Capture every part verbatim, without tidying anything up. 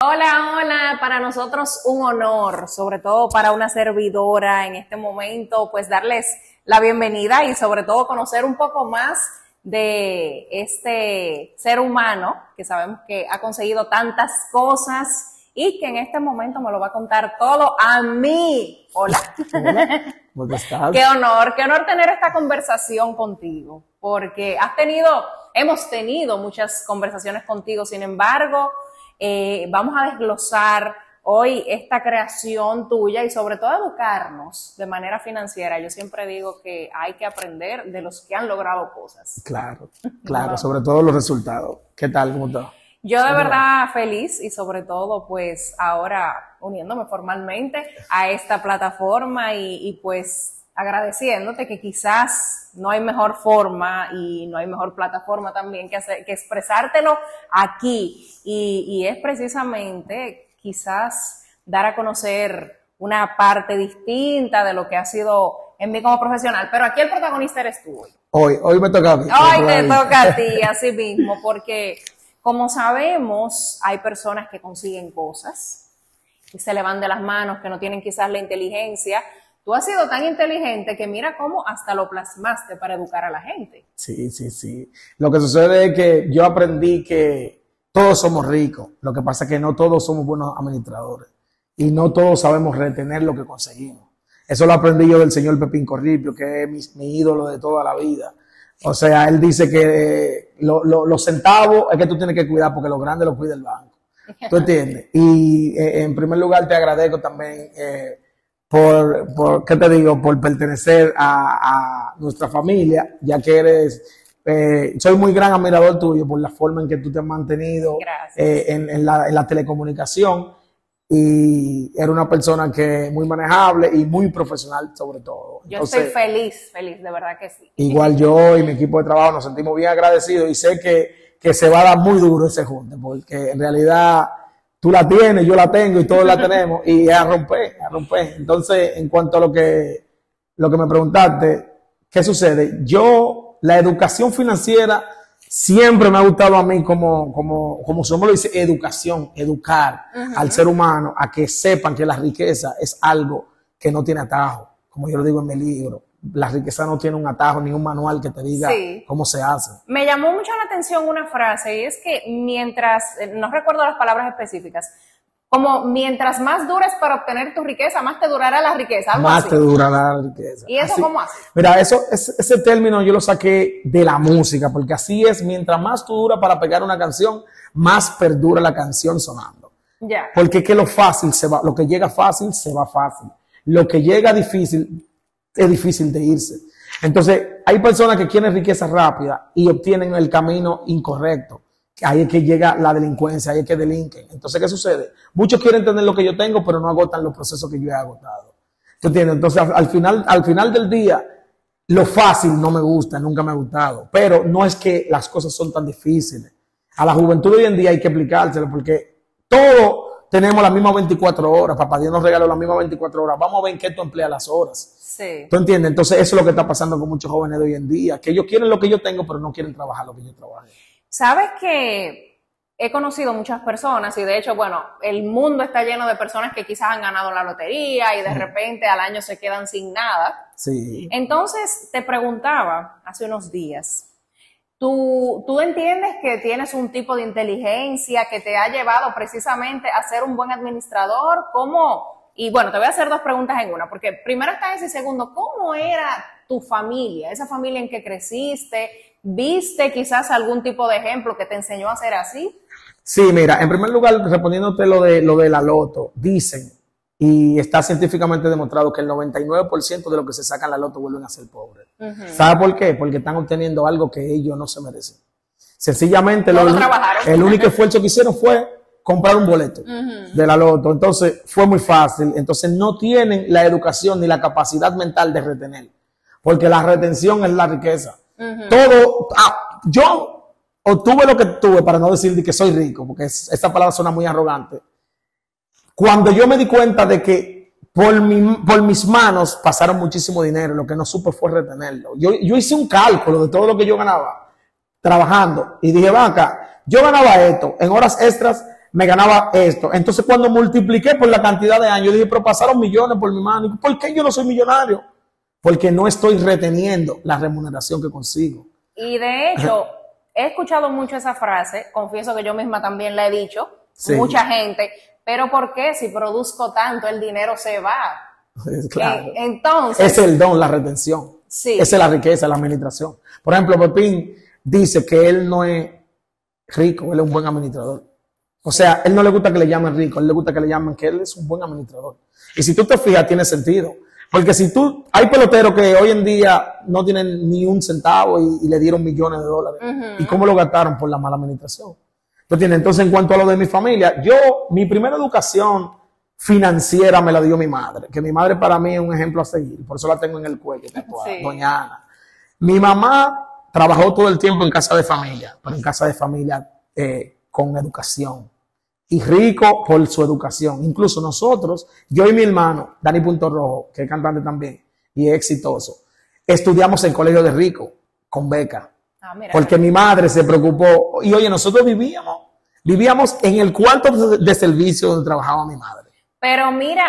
Hola, hola, para nosotros un honor, sobre todo para una servidora en este momento, pues darles la bienvenida y sobre todo conocer un poco más de este ser humano que sabemos que ha conseguido tantas cosas y que en este momento me lo va a contar todo a mí. Hola. Hola, ¿cómo estás? Qué honor, qué honor tener esta conversación contigo, porque has tenido, hemos tenido muchas conversaciones contigo, sin embargo, eh, vamos a desglosar hoy esta creación tuya y sobre todo educarnos de manera financiera. Yo siempre digo que hay que aprender de los que han logrado cosas. Claro, claro, sobre todo los resultados. ¿Qué tal? ¿Cómo estás? Yo de verdad feliz y sobre todo pues ahora uniéndome formalmente a esta plataforma y, y pues agradeciéndote que quizás no hay mejor forma y no hay mejor plataforma también que, hacer, que expresártelo aquí y, y es precisamente quizás dar a conocer una parte distinta de lo que ha sido en mí como profesional, pero aquí el protagonista eres tú hoy. Hoy, hoy me toca a mí. Hoy te toca a ti, así mismo, porque como sabemos, hay personas que consiguen cosas, que se le van de las manos, que no tienen quizás la inteligencia. Tú has sido tan inteligente que mira cómo hasta lo plasmaste para educar a la gente. Sí, sí, sí. Lo que sucede es que yo aprendí que todos somos ricos. Lo que pasa es que no todos somos buenos administradores. Y no todos sabemos retener lo que conseguimos. Eso lo aprendí yo del señor Pepín Corripio, que es mi, mi ídolo de toda la vida. O sea, él dice que lo, lo, los centavos es que tú tienes que cuidar porque los grandes los cuida el banco. ¿Tú entiendes? Y eh, en primer lugar te agradezco también eh, por, por, ¿qué te digo? Por pertenecer a, a nuestra familia, ya que eres, eh, soy muy gran admirador tuyo por la forma en que tú te has mantenido eh, en, en, la, en la telecomunicación. Y era una persona que muy manejable y muy profesional sobre todo. Yo Entonces, estoy feliz, feliz, de verdad que sí. Igual yo y mi equipo de trabajo nos sentimos bien agradecidos y sé que, que se va a dar muy duro ese junte, porque en realidad tú la tienes, yo la tengo y todos la tenemos y a romper, a romper. Entonces, en cuanto a lo que, lo que me preguntaste, ¿qué sucede? Yo, la educación financiera siempre me ha gustado a mí como, como, como somos lo dice, educación, educar uh-huh. al ser humano a que sepan que la riqueza es algo que no tiene atajo. Como yo lo digo en mi libro, la riqueza no tiene un atajo ni un manual que te diga sí. cómo se hace. Me llamó mucho la atención una frase y es que mientras, no recuerdo las palabras específicas, como mientras más dures para obtener tu riqueza, más te durará la riqueza. ¿Algo más así? te durará la riqueza. ¿Y eso así, cómo hace? Mira, eso, ese, ese término yo lo saqué de la música, porque así es, mientras más tú duras para pegar una canción, más perdura la canción sonando. Ya. Porque es que lo fácil se va, lo que llega fácil se va fácil. Lo que llega difícil es difícil de irse. Entonces, hay personas que quieren riqueza rápida y obtienen el camino incorrecto. Ahí es que llega la delincuencia, ahí es que delinquen. Entonces, ¿qué sucede? Muchos quieren tener lo que yo tengo, pero no agotan los procesos que yo he agotado. ¿Tú entiendes? Entonces, al final, al final del día, lo fácil no me gusta, nunca me ha gustado. Pero no es que las cosas son tan difíciles. A la juventud de hoy en día hay que aplicárselo porque todos tenemos las mismas veinticuatro horas. Papá Dios nos regaló las mismas veinticuatro horas. Vamos a ver en qué tú empleas las horas. Sí. ¿Tú entiendes? Entonces, eso es lo que está pasando con muchos jóvenes de hoy en día. Que ellos quieren lo que yo tengo, pero no quieren trabajar lo que yo trabajo. Sabes que he conocido muchas personas y de hecho, bueno, el mundo está lleno de personas que quizás han ganado la lotería y de repente al año se quedan sin nada. Sí. Entonces te preguntaba hace unos días, ¿tú, tú entiendes que tienes un tipo de inteligencia que te ha llevado precisamente a ser un buen administrador? ¿Cómo? Y bueno, te voy a hacer dos preguntas en una, porque primero está ese y segundo, ¿cómo era tu familia? Esa familia en que creciste, ¿viste quizás algún tipo de ejemplo que te enseñó a ser así? Sí, mira, en primer lugar, respondiéndote lo de, lo de la loto, dicen, y está científicamente demostrado que el noventa y nueve por ciento de lo que se saca en la loto vuelven a ser pobres. Uh-huh. ¿Sabe por qué? Porque están obteniendo algo que ellos no se merecen. Sencillamente, lo, el único esfuerzo que hicieron fue comprar un boleto uh-huh. de la loto. Entonces, fue muy fácil. Entonces, no tienen la educación ni la capacidad mental de retener. Porque la retención es la riqueza. Uh-huh. Todo, ah, yo obtuve lo que tuve, para no decir que soy rico, porque es, esa palabra suena muy arrogante. Cuando yo me di cuenta de que por, mi, por mis manos pasaron muchísimo dinero, lo que no supe fue retenerlo. Yo, yo hice un cálculo de todo lo que yo ganaba trabajando y dije, va acá, yo ganaba esto, en horas extras me ganaba esto. Entonces, cuando multipliqué por la cantidad de años, dije, pero pasaron millones por mi mano. ¿Por qué yo no soy millonario? Porque no estoy reteniendo la remuneración que consigo. Y de hecho, he escuchado mucho esa frase, confieso que yo misma también la he dicho, sí. Mucha gente, pero ¿por qué si produzco tanto el dinero se va? Claro. Eh, entonces... Es el don, la retención. Sí. Esa es la riqueza, la administración. Por ejemplo, Pepín dice que él no es rico, él es un buen administrador. O sea, él no le gusta que le llamen rico, él le gusta que le llamen que él es un buen administrador. Y si tú te fijas, tiene sentido. Porque si tú, hay peloteros que hoy en día no tienen ni un centavo y, y le dieron millones de dólares. Uh-huh. ¿Y cómo lo gastaron? Por la mala administración. ¿Entiendes? Entonces, en cuanto a lo de mi familia, yo, mi primera educación financiera me la dio mi madre, que mi madre para mí es un ejemplo a seguir, por eso la tengo en el cuello, sí. Doña Ana. Mi mamá trabajó todo el tiempo en casa de familia, pero en casa de familia eh, con educación. Y rico por su educación. Incluso nosotros, yo y mi hermano, Dani Punto Rojo, que es cantante también y es exitoso, estudiamos en colegio de rico, con beca. Ah, mira, porque mira. Mi madre se preocupó. Y oye, nosotros vivíamos, vivíamos en el cuarto de, de servicio donde trabajaba mi madre. Pero mira,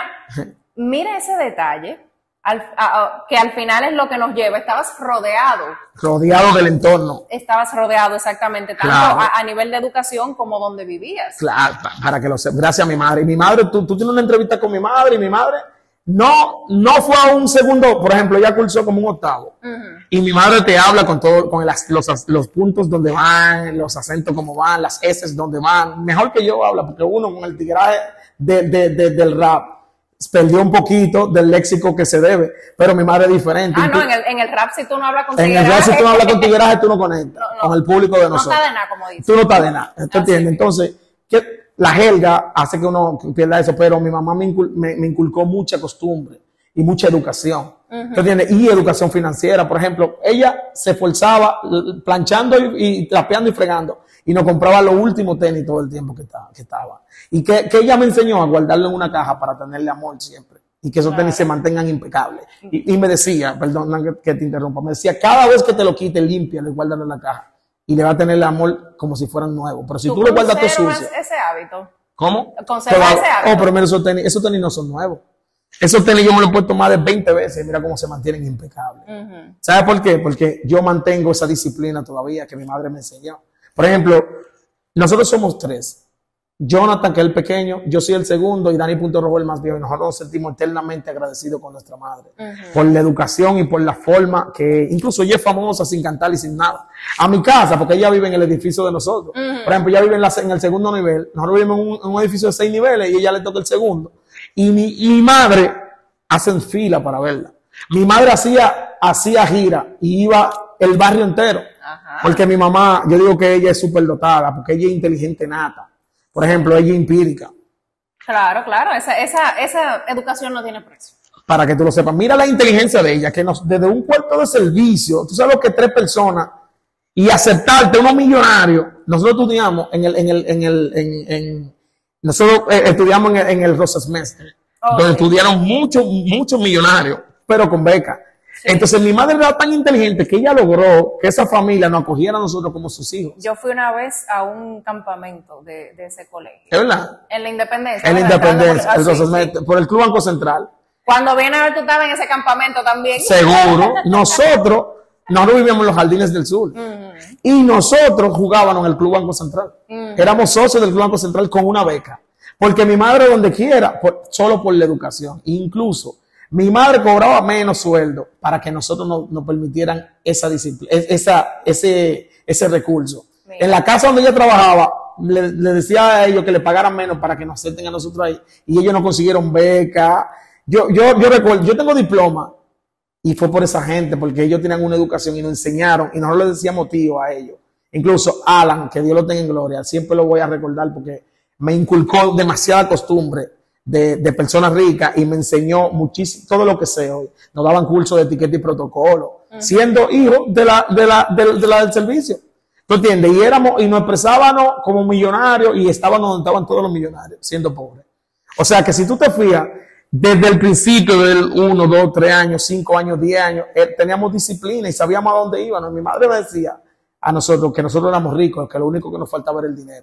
mira ese detalle, al, a, a, que al final es lo que nos lleva. Estabas rodeado. Rodeado del entorno. Estabas rodeado exactamente, tanto claro. a, a nivel de educación como donde vivías. Claro, para que lo sepas. Gracias a mi madre. Y mi madre, tú, tú tienes una entrevista con mi madre y mi madre no, no fue a un segundo, por ejemplo, ella cursó como un octavo. Uh-huh. Y mi madre te habla con todo, con las, los, los puntos donde van, los acentos como van, las S donde van. Mejor que yo habla, porque uno con el tigraje de, de, de, del rap perdió un poquito del léxico que se debe, pero mi madre es diferente. Ah, no, en el, en el rap si tú no hablas con tigraje. En el rap si tú no hablas con tigraje, tú no conectas no, no, con el público de nosotros. No está de nada, como dices. Tú no estás de nada, ¿te entiendes? Entonces, ¿qué? La jerga hace que uno pierda eso, pero mi mamá me, incul me, me inculcó mucha costumbre y mucha educación. Uh-huh. ¿Entiendes? Y educación financiera, por ejemplo. Ella se esforzaba planchando y, y trapeando y fregando y nos compraba los últimos tenis todo el tiempo que estaba. Que estaba. Y que, que ella me enseñó a guardarlo en una caja para tenerle amor siempre y que esos claro. tenis se mantengan impecables. Y, y me decía, perdón que, que te interrumpa, me decía, cada vez que te lo quites, límpialo y guárdalo en la caja. Y le va a tener el amor como si fueran nuevos. Pero si tú, tú lo guardas todo sucio. Ese hábito. ¿Cómo? Conserva ese hábito. Oh, pero mira, esos tenis, esos tenis no son nuevos. Esos tenis yo me los he puesto más de veinte veces. Mira cómo se mantienen impecables. Uh-huh. ¿Sabes por qué? Porque yo mantengo esa disciplina todavía que mi madre me enseñó. Por ejemplo, nosotros somos tres. Jonathan, que es el pequeño, yo soy el segundo y Dani Punto Rojo el más viejo. Y nosotros nos sentimos eternamente agradecidos con nuestra madre. Uh-huh. Por la educación y por la forma que, incluso ella es famosa sin cantar y sin nada. A mi casa, porque ella vive en el edificio de nosotros. Uh-huh. Por ejemplo, ella vive en, la, en el segundo nivel. Nosotros vivimos en un, en un edificio de seis niveles y ella le toca el segundo. Y mi, y mi madre hacen fila para verla. Mi madre hacía, hacía gira y iba el barrio entero. Uh-huh. Porque mi mamá, yo digo que ella es súper dotada, porque ella es inteligente nata. Por ejemplo, ella es empírica. Claro, claro, esa, esa, esa educación no tiene precio. Para que tú lo sepas. Mira la inteligencia de ella, que nos, desde un cuarto de servicio, tú sabes lo que tres personas, y aceptarte unos millonarios, nosotros estudiamos en el, en el, en el, en, en nosotros eh, estudiamos en el, en el Rosas Mestre, okay. Donde estudiaron muchos, muchos millonarios, pero con beca. Sí. Entonces mi madre era tan inteligente que ella logró que esa familia nos acogiera a nosotros como sus hijos. Yo fui una vez a un campamento de, de ese colegio. ¿Es verdad? En la Independencia. En la Independencia, el Rosas Mestre, por el Club Banco Central. Cuando viene a ver, tú estabas en ese campamento también. Seguro. Nosotros, nosotros vivíamos en los Jardines del Sur. Uh-huh. Y nosotros jugábamos en el Club Banco Central. Uh-huh. Éramos socios del Club Banco Central con una beca. Porque mi madre donde quiera, por, solo por la educación. Incluso, mi madre cobraba menos sueldo para que nosotros nos, nos permitieran esa disciplina, esa, ese, ese recurso. Mira. En la casa donde ella trabajaba, le, le decía a ellos que le pagaran menos para que nos acepten a nosotros ahí. Y ellos no consiguieron beca. Yo, yo, yo recuerdo, yo tengo diploma y fue por esa gente, porque ellos tenían una educación y nos enseñaron y nosotros les decíamos tío a ellos. Incluso Alan, que Dios lo tenga en gloria, siempre lo voy a recordar porque me inculcó demasiada costumbre de, de personas ricas y me enseñó muchísimo, todo lo que sé hoy. Nos daban cursos de etiqueta y protocolo, uh-huh. Siendo hijos de la, de la, de, de la del servicio. ¿Tú entiendes? Y éramos, y nos expresábamos como millonarios y estábamos donde estaban todos los millonarios, siendo pobres. O sea que si tú te fías, desde el principio del uno, dos, tres años, cinco años, diez años, eh, teníamos disciplina y sabíamos a dónde íbamos. Mi madre me decía a nosotros que nosotros éramos ricos, que lo único que nos faltaba era el dinero.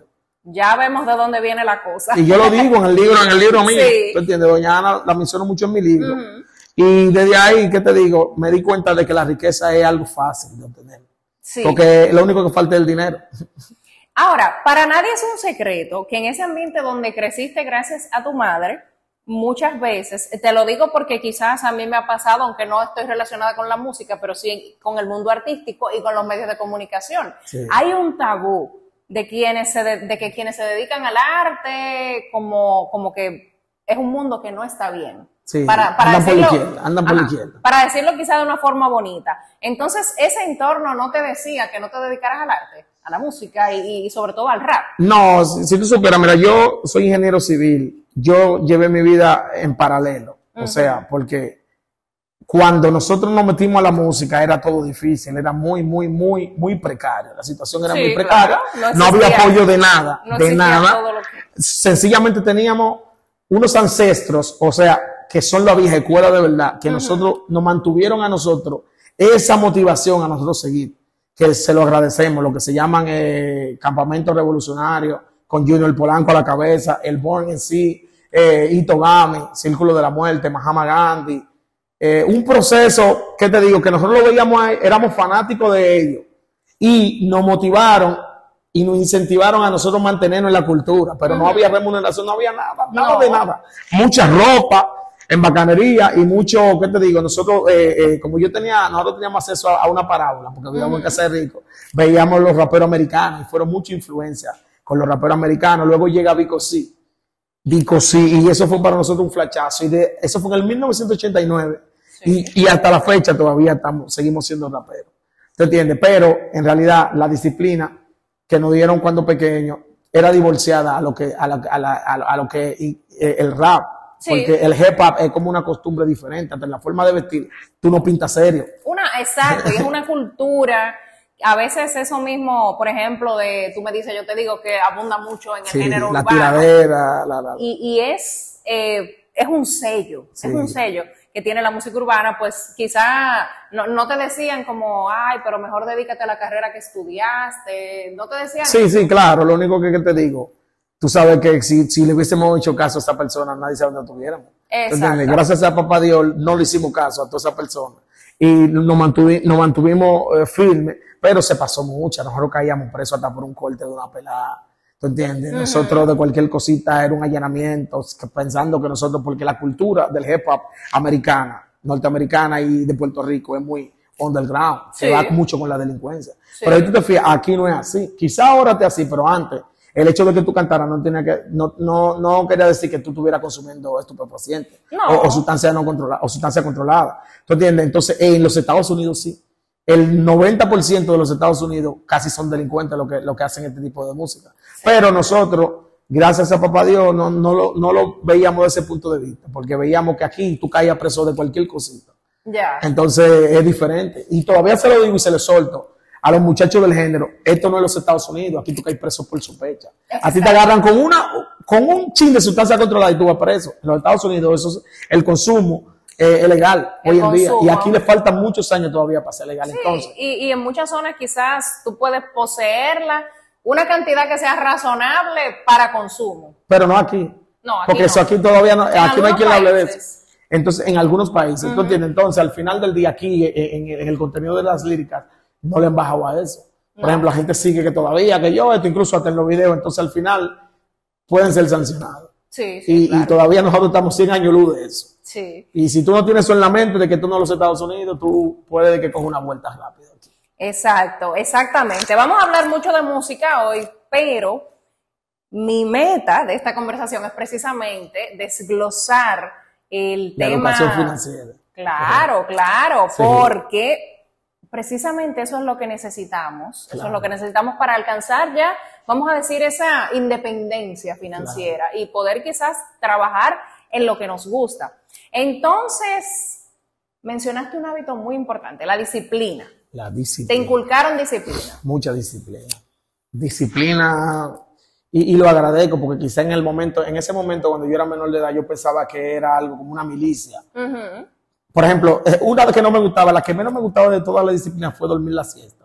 ya vemos de dónde viene la cosa. Y yo lo digo en el libro, en el libro mío, Sí. ¿tú entiendes? Doña Ana la menciono mucho en mi libro. Ujú. Y desde ahí, ¿qué te digo? Me di cuenta de que la riqueza es algo fácil de obtener. Sí. Porque lo único que falta es el dinero. Ahora, para nadie es un secreto que en ese ambiente donde creciste gracias a tu madre, muchas veces, te lo digo porque quizás a mí me ha pasado, aunque no estoy relacionada con la música, pero sí con el mundo artístico y con los medios de comunicación. Sí. Hay un tabú de quienes se de, de que quienes se dedican al arte como, como que es un mundo que no está bien. Sí, para, para andan por la decirlo, izquierda, andan por la ajá, izquierda. para decirlo quizás de una forma bonita. Entonces, ese entorno no te decía que no te dedicaras al arte, a la música y, y sobre todo al rap. No, si, si tú supieras, mira, yo soy ingeniero civil, yo llevé mi vida en paralelo, Ujú. o sea, porque cuando nosotros nos metimos a la música era todo difícil, era muy, muy, muy, muy precario, la situación era Sí, muy precaria, claro, no no, había existía- apoyo de nada, no de existía nada, todo lo que- sencillamente teníamos unos ancestros, o sea, que son la vieja escuela de verdad, que Ujú. nosotros nos mantuvieron a nosotros esa motivación a nosotros seguir, que se lo agradecemos, lo que se llaman eh, campamentos revolucionarios, con Junior Polanco a la cabeza, el Born en sí, eh, Itogami, Círculo de la Muerte, Mahatma Gandhi, eh, un proceso, que te digo, que nosotros lo veíamos ahí, éramos fanáticos de ellos, y nos motivaron y nos incentivaron a nosotros mantenernos en la cultura, pero no Ujú. había remuneración, no había nada, nada No. de nada. Mucha ropa en bacanería y mucho, ¿qué te digo? Nosotros, eh, eh, como yo tenía, nosotros teníamos acceso a, a una parábola, porque vivíamos en casa de rico, veíamos los raperos americanos y fueron mucha influencia con los raperos americanos. Luego llega Vico C, Vico C, y eso fue para nosotros un flachazo. Y de, eso fue en el mil novecientos ochenta y nueve, Sí. y, y hasta la fecha todavía estamos, seguimos siendo raperos. ¿Te entiendes? Pero en realidad la disciplina que nos dieron cuando pequeños era divorciada a lo que, a la- a la- a lo, a lo que eh, el rap. Sí. Porque el hip hop es como una costumbre diferente, hasta en la forma de vestir. Tú no pintas serio. Una, exacto, y es una cultura. A veces eso mismo, por ejemplo, de tú me dices, yo te digo que abunda mucho en el Sí, género la urbano. tiradera, la, la- Y, y es, eh, es un sello, Sí. es un sello que tiene la música urbana, pues quizá no, no te decían como, ay, pero mejor dedícate a la carrera que estudiaste, no te decían Sí, sí, claro. Lo único que, que te digo, tú sabes que si, si le hubiésemos hecho caso a esa persona, nadie sabe dónde estuviéramos. Exacto. ¿Entiendes? Gracias a papá Dios no le hicimos caso a toda esa persona. Y nos, mantuvi- nos mantuvimos eh, firmes, pero se pasó mucho. Nosotros caíamos presos hasta por un corte de una pelada. ¿Tú entiendes? Ujú. Nosotros de cualquier cosita era un allanamiento, que- pensando que nosotros, porque la cultura del hip hop americana, norteamericana y de Puerto Rico es muy underground, Sí. se va mucho con la delincuencia. Sí. Pero ahí tú te fijas, aquí no es así. Quizá ahora esté así, pero antes, el hecho de que tú cantaras no tenía que, no, no, no quería decir que tú estuvieras consumiendo estupefacientes No. o, o sustancia no controlada, o sustancia controlada. ¿Tú entiendes? Entonces, en los Estados Unidos sí. El noventa por ciento de los Estados Unidos casi son delincuentes lo que, lo que hacen este tipo de música. Pero nosotros, gracias a papá Dios, no, no, lo, no lo veíamos desde ese punto de vista, porque veíamos que aquí tú caías preso de cualquier cosita. ya. Entonces es diferente. Y todavía se lo digo y se lo solto a los muchachos del género. Esto no es los Estados Unidos. Aquí tú caes preso por sospecha. A ti te agarran con una, con un chin de sustancia controlada y tú vas preso. En los Estados Unidos eso es- el consumo eh, es legal El hoy en día. consumo. Y aquí le faltan muchos años todavía para ser legal. Sí, Entonces, y, y en muchas zonas quizás tú puedes poseerla una cantidad que sea razonable para consumo. pero no aquí. No, aquí Porque no. eso aquí todavía no, En aquí no hay algunos quien hable de países. eso. Entonces, en algunos países, ¿tú entiendes? Entonces, al final del día aquí, en, en- en el contenido de las líricas, no le han bajado a eso. Por No. ejemplo, la gente sigue que todavía, que yo, esto incluso hasta en los videos, entonces al final pueden ser sancionados. Sí, sí, Y, claro. y todavía nosotros estamos cien años luz de eso. Sí. Y si tú no tienes eso en la mente de que tú no los Estados Unidos, tú puedes que cojas una vuelta rápida aquí. Exacto, exactamente. Vamos a hablar mucho de música hoy, pero mi meta de esta conversación es precisamente desglosar el La tema. educación financiera. Claro, claro, Sí. porque precisamente eso es lo que necesitamos, eso es Claro. lo que necesitamos para alcanzar ya, vamos a decir, esa independencia financiera y poder quizás trabajar en lo que nos gusta. Entonces, mencionaste un hábito muy importante, la disciplina. La Te disciplina. inculcaron disciplina. Mucha disciplina. Disciplina, y, y lo agradezco porque quizá en el momento, en ese momento cuando yo era menor de edad, yo pensaba que era algo como una milicia. Ujú, Por ejemplo, eh, una que no me gustaba, la que menos me gustaba de todas las disciplinas fue dormir la siesta.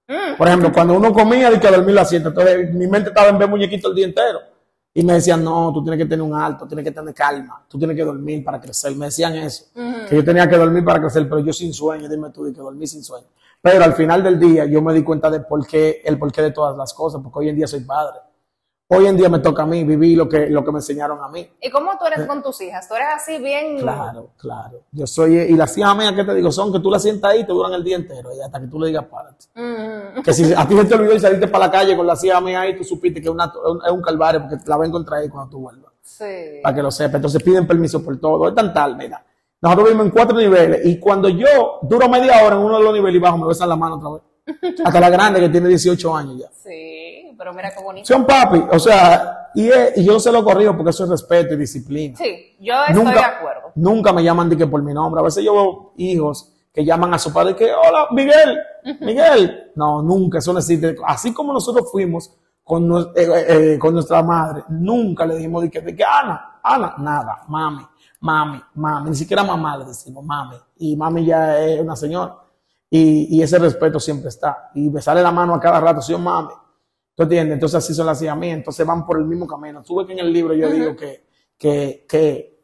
Mm. Por ejemplo, cuando uno comía, de que a dormir la siesta, entonces mi mente estaba en ver muñequito el día entero. Y me decían, no, tú tienes que tener un alto, tienes que tener calma, tú tienes que dormir para crecer. Me decían eso, Ujú. que yo tenía que dormir para crecer, pero yo sin sueño, dime tú, de que dormí sin sueño. Pero al final del día yo me di cuenta de por qué, el porqué de todas las cosas, porque hoy en día soy padre. Hoy en día me toca a mí vivir lo que, lo que me enseñaron a mí. ¿Y cómo tú eres con tus hijas? ¿Tú eres así bien? Claro, claro. Yo soy, y las hijas mías, ¿qué te digo? Son que tú las sientas ahí y te duran el día entero, y hasta que tú le digas párate. Mm. Que si a ti se te olvidó y saliste para la calle con las hijas mías ahí, tú supiste que es, una, es un calvario porque la va a encontrar ahí cuando tú vuelvas. Sí. Para que lo sepa. Entonces piden permiso por todo. Es tan tal, mira. Nosotros vivimos en cuatro niveles y cuando yo duro media hora en uno de los niveles y bajo, me besan la mano otra vez. Hasta la grande que tiene dieciocho años ya. Sí, pero mira qué bonito. Son papi, o sea, y, es, y yo se lo corrijo porque eso es respeto y disciplina. Sí, yo estoy Nunca, de acuerdo. nunca me llaman de que por mi nombre. A veces yo veo hijos que llaman a su padre que, hola, Miguel, Miguel. No, nunca, eso no existe. Así como nosotros fuimos con, nu- eh, eh, con nuestra madre, nunca le dijimos de que, de que Ana, Ana, nada, mami, mami, mami, ni siquiera mamá le decimos mami. Y mami ya es una señora. Y, y ese respeto siempre está. Y besarle la mano a cada rato, sí, mami. ¿Tú entiendes? Entonces así son las hijas mías. Entonces van por el mismo camino. Tú ves que en el libro yo Ujú. digo que, que, que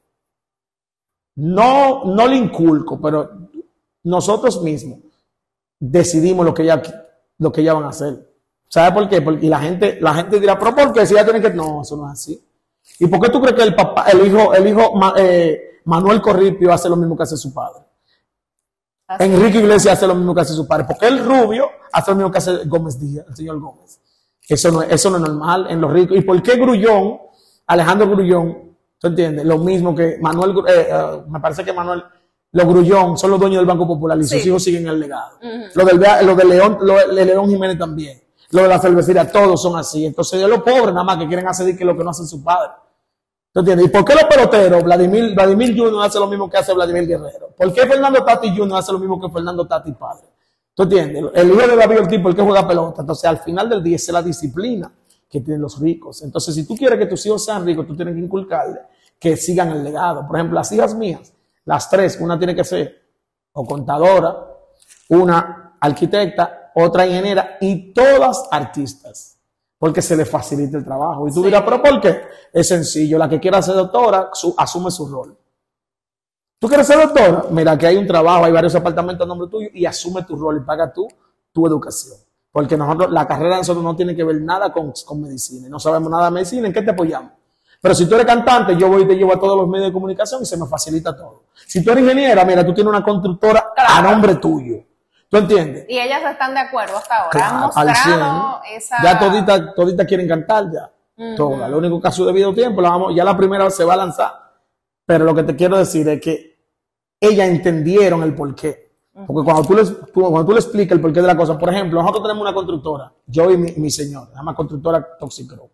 no, no le inculco, pero nosotros mismos decidimos lo que ella, lo que ellas van a hacer. ¿Sabes por qué? Porque y la gente, la gente dirá, pero ¿por qué? Si ella tiene que, no, eso no es así. ¿Y por qué tú crees que el papá, el hijo, el hijo Ma- eh, Manuel Corripio hace lo mismo que hace su padre? Así. Enrique Iglesias hace lo mismo que hace su padre, porque el rubio hace lo mismo que hace Gómez Díaz, el señor Gómez. Eso no, es- eso no es normal en los ricos. ¿Y por qué Grullón, Alejandro Grullón, tú entiendes? Lo mismo que Manuel, Gru- eh, eh, me parece que Manuel, los Grullón son los dueños del Banco Popular y sus Sí. hijos siguen el legado. Ujú. Lo del, lo de León, lo de León Jiménez también. Lo de la cervecería, todos son así. Entonces, de los pobres nada más que quieren hacer que lo que no hacen sus padres. ¿Tú entiendes? ¿Y por qué los peloteros, Vladimir, Vladimir Junior hace lo mismo que hace Vladimir Guerrero? ¿Por qué Fernando Tati Junior hace lo mismo que Fernando Tati padre? ¿Tú entiendes? El hijo de David Ortiz, ¿por qué juega pelota? Entonces, al final del día, esa es la disciplina que tienen los ricos. Entonces, si tú quieres que tus hijos sean ricos, tú tienes que inculcarle que sigan el legado. Por ejemplo, las hijas mías, las tres, una tiene que ser o contadora, una arquitecta, otra ingeniera y todas artistas, porque se les facilita el trabajo. Y tú Sí. dirás, ¿pero por qué? Es sencillo, la que quiera ser doctora, su, asume su rol. ¿Tú quieres ser doctora? Mira, que hay un trabajo, hay varios apartamentos a nombre tuyo y asume tu rol y paga tú tu educación. Porque nosotros, la carrera de nosotros no tiene que ver nada con, con medicina. No sabemos nada de medicina, ¿en qué te apoyamos? Pero si tú eres cantante, yo voy y te llevo a todos los medios de comunicación y se me facilita todo. Si tú eres ingeniera, mira, tú tienes una constructora a nombre tuyo. ¿Tú entiendes? Y ellas están de acuerdo hasta ahora. Claro, Han al mostrado cien. esa. Ya toditas todita quieren cantar ya. Ujú. Todas. Lo único que ha su debido tiempo, la vamos, ya la primera se va a lanzar. Pero lo que te quiero decir es que ellas entendieron el porqué. Porque cuando tú, les, tú- cuando tú le explicas el porqué de la cosa, por ejemplo, nosotros tenemos una constructora, yo y mi, mi señor, se llama constructora Toxicro.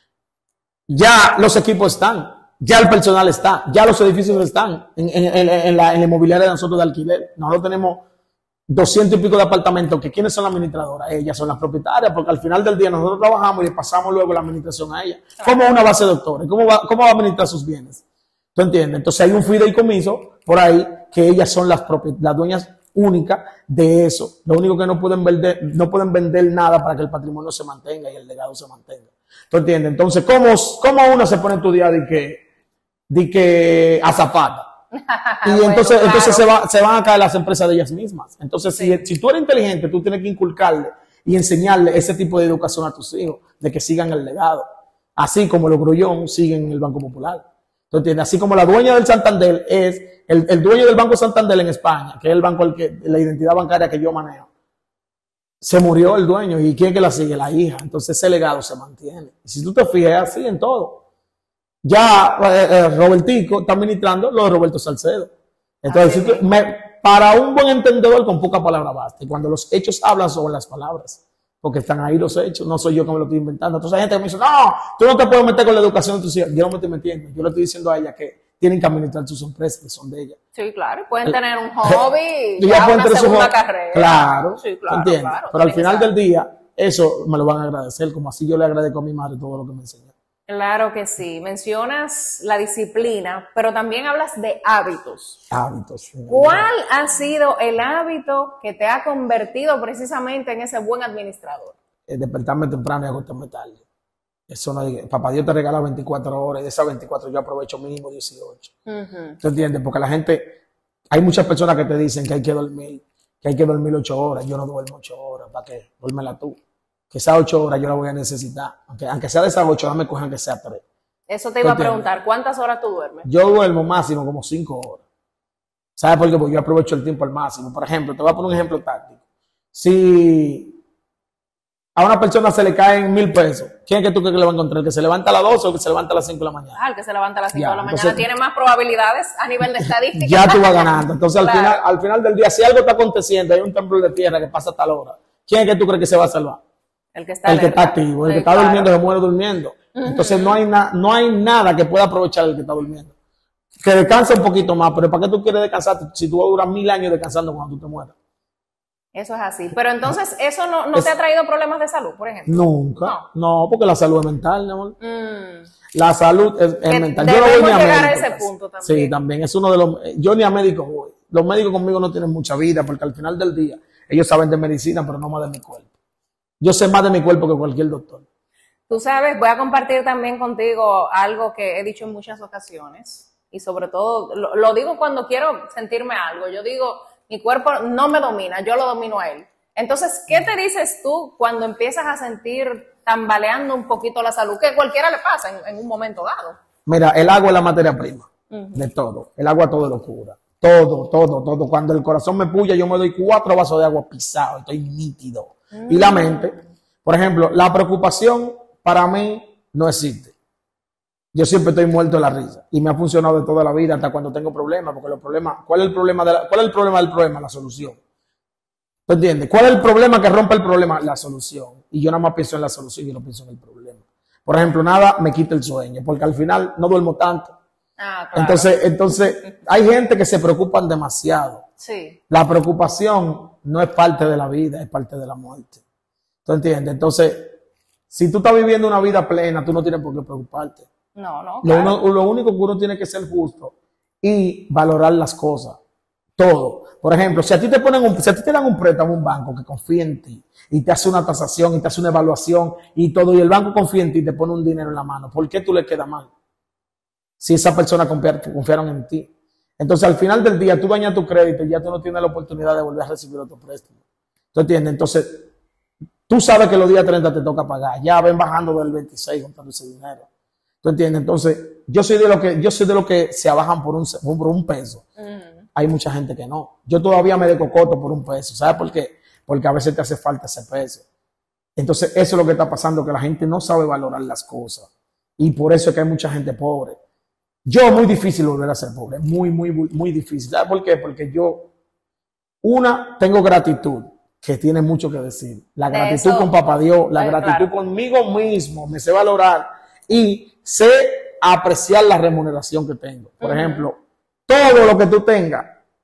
Ya los equipos están, ya el personal está, ya los edificios están en, en, en, en la, en la inmobiliaria de nosotros de alquiler. Nosotros tenemos doscientos y pico de apartamentos, que ¿quiénes son las administradoras? Ellas son las propietarias, porque al final del día nosotros trabajamos y le pasamos luego la administración a ellas. ¿Cómo una base de doctores? ¿Cómo va, cómo va a administrar sus bienes? ¿Tú entiendes? Entonces hay un fideicomiso por ahí que ellas son las, propi- las dueñas únicas de eso. Lo único que no pueden vender, no pueden vender nada para que el patrimonio se mantenga y el legado se mantenga. ¿Tú entiendes? Entonces, ¿cómo, cómo uno se pone a estudiar de que, de que a zapata? Y Bueno, entonces, claro. entonces se, va, se van a caer las empresas de ellas mismas. Entonces, Sí. si, si tú eres inteligente, tú tienes que inculcarle y enseñarle ese tipo de educación a tus hijos, de que sigan el legado. Así como los Grullón siguen en el Banco Popular. ¿Tú entiendes? Así como la dueña del Santander es, el, el dueño del Banco Santander en España, que es el banco, el que, la identidad bancaria que yo manejo, se murió el dueño. ¿Y quién que la sigue? La hija. Entonces ese legado se mantiene. Y si tú te fijas, es así en todo. Ya eh, eh, Robertico está administrando lo de Roberto Salcedo. Entonces, Así si tú- me- para un buen entendedor, con poca palabra basta. Y cuando los hechos hablan sobre las palabras, porque están ahí los hechos, no soy yo que me lo estoy inventando. Entonces hay gente que me dice, no, tú no te puedes meter con la educación de tus hijos. Yo no me estoy metiendo. Yo le estoy diciendo a ella que tienen que administrar sus empresas, que son de ella. Sí, claro. Pueden tener un hobby Y y ya ya pueden una tener su segunda hobby. carrera. Claro, Sí, claro, ¿entiendes? claro. Pero al Tiene que final saber. del día, eso me lo van a agradecer, como así yo le agradezco a mi madre todo lo que me enseñó. Claro que sí. Mencionas la disciplina, pero también hablas de hábitos. Hábitos. Sí. ¿Cuál ha sido el hábito que te ha convertido precisamente en ese buen administrador? El despertarme temprano y acostarme tarde. Eso no hay, papá Dios te regala veinticuatro horas y de esas veinticuatro yo aprovecho mínimo dieciocho. Uh-huh. ¿Tú entiendes? Porque la gente, hay muchas personas que te dicen que hay que dormir, que hay que dormir ocho horas. Yo no duermo ocho horas. ¿Para qué? Duérmela tú. Que esas ocho horas yo la voy a necesitar. Aunque, aunque sea de esas ocho, dame cojan que sea tres. Eso te iba a preguntar. ¿Cuántas horas tú duermes? Yo duermo máximo como cinco horas. ¿Sabes por qué? Porque yo aprovecho el tiempo al máximo. Por ejemplo, te voy a poner un ejemplo táctico. Si a una persona se le caen mil pesos, ¿quién es que tú crees que le va a encontrar? ¿El que se levanta a las doce o el que se levanta a las cinco de la mañana? Ah, el que se levanta a las cinco ya, de la mañana entonces, tiene más probabilidades a nivel de estadística. Ya tú vas ganando. Entonces, claro. al, final, al final del día, si algo está aconteciendo, hay un temblor de tierra que pasa a tal hora, ¿quién es que tú crees que se va a salvar? El que está, el que está activo. El sí, que está claro. durmiendo se muere durmiendo. Uh-huh. Entonces, no hay, na, no hay nada que pueda aprovechar el que está durmiendo. Que descansa un poquito más, pero ¿para qué tú quieres descansar si tú vas a durar mil años descansando cuando tú te mueras? Eso es así. Pero entonces, ¿eso no, no es, te ha traído problemas de salud, por ejemplo? Nunca. No, no porque la salud es mental, mi amor. Mm. La salud es, es mental. Yo no voy ni a llegar médico, a ese punto también. Sí, también. Es uno de los... Yo ni a médicos voy. Los médicos conmigo no tienen mucha vida porque al final del día ellos saben de medicina, pero no más de mi cuerpo. Yo sé más de mi cuerpo que cualquier doctor. Tú sabes, voy a compartir también contigo algo que he dicho en muchas ocasiones y sobre todo, lo, lo digo cuando quiero sentirme algo. Yo digo... Mi cuerpo no me domina, yo lo domino a él. Entonces, ¿qué te dices tú cuando empiezas a sentir tambaleando un poquito la salud? Que cualquiera le pasa en, en un momento dado. Mira, el agua es la materia prima uh-huh. de todo. El agua todo lo cura. Todo, todo, todo. Cuando el corazón me puya, yo me doy cuatro vasos de agua pisado. Estoy nítido. Uh-huh. Y la mente, por ejemplo, la preocupación para mí no existe. Yo siempre estoy muerto de la risa y me ha funcionado de toda la vida hasta cuando tengo problemas, porque los problemas, ¿cuál es el problema de la, cuál es el problema del problema? La solución. ¿Tú entiendes? ¿Cuál es el problema que rompe el problema? La solución. Y yo nada más pienso en la solución y no pienso en el problema. Por ejemplo, nada me quita el sueño, porque al final no duermo tanto. Ah, claro. Entonces, entonces hay gente que se preocupan demasiado. Sí. La preocupación no es parte de la vida, es parte de la muerte. ¿Tú entiendes? Entonces, si tú estás viviendo una vida plena, tú no tienes por qué preocuparte. No, no. Claro. Lo, uno, lo único que uno tiene que ser justo y valorar las cosas. Todo. Por ejemplo, si a ti te ponen un, si a ti te dan un préstamo a un banco que confía en ti y te hace una tasación y te hace una evaluación y todo, y el banco confía en ti y te pone un dinero en la mano, ¿por qué tú le quedas mal? Si esa persona confia, confiaron en ti. Entonces, al final del día, tú dañas tu crédito y ya tú no tienes la oportunidad de volver a recibir otro préstamo. ¿Tú entiendes? Entonces, tú sabes que los días treinta te toca pagar. Ya ven bajando del veintiséis contando ese dinero. ¿Tú entiendes? Entonces, yo soy de lo que, yo soy de lo que se abajan por un, por un peso. Uh-huh. Hay mucha gente que no. Yo todavía me decocoto por un peso. ¿Sabes por qué? Porque a veces te hace falta ese peso. Entonces, eso es lo que está pasando, que la gente no sabe valorar las cosas. Y por eso es que hay mucha gente pobre. Yo, muy difícil volver a ser pobre. Muy, muy, muy difícil. ¿Sabes por qué? Porque yo, una, tengo gratitud, que tiene mucho que decir. La gratitud con Papá Dios, la gratitud claro. conmigo mismo, me sé valorar y sé apreciar la remuneración que tengo. Por uh-huh. ejemplo, todo lo que tú tengas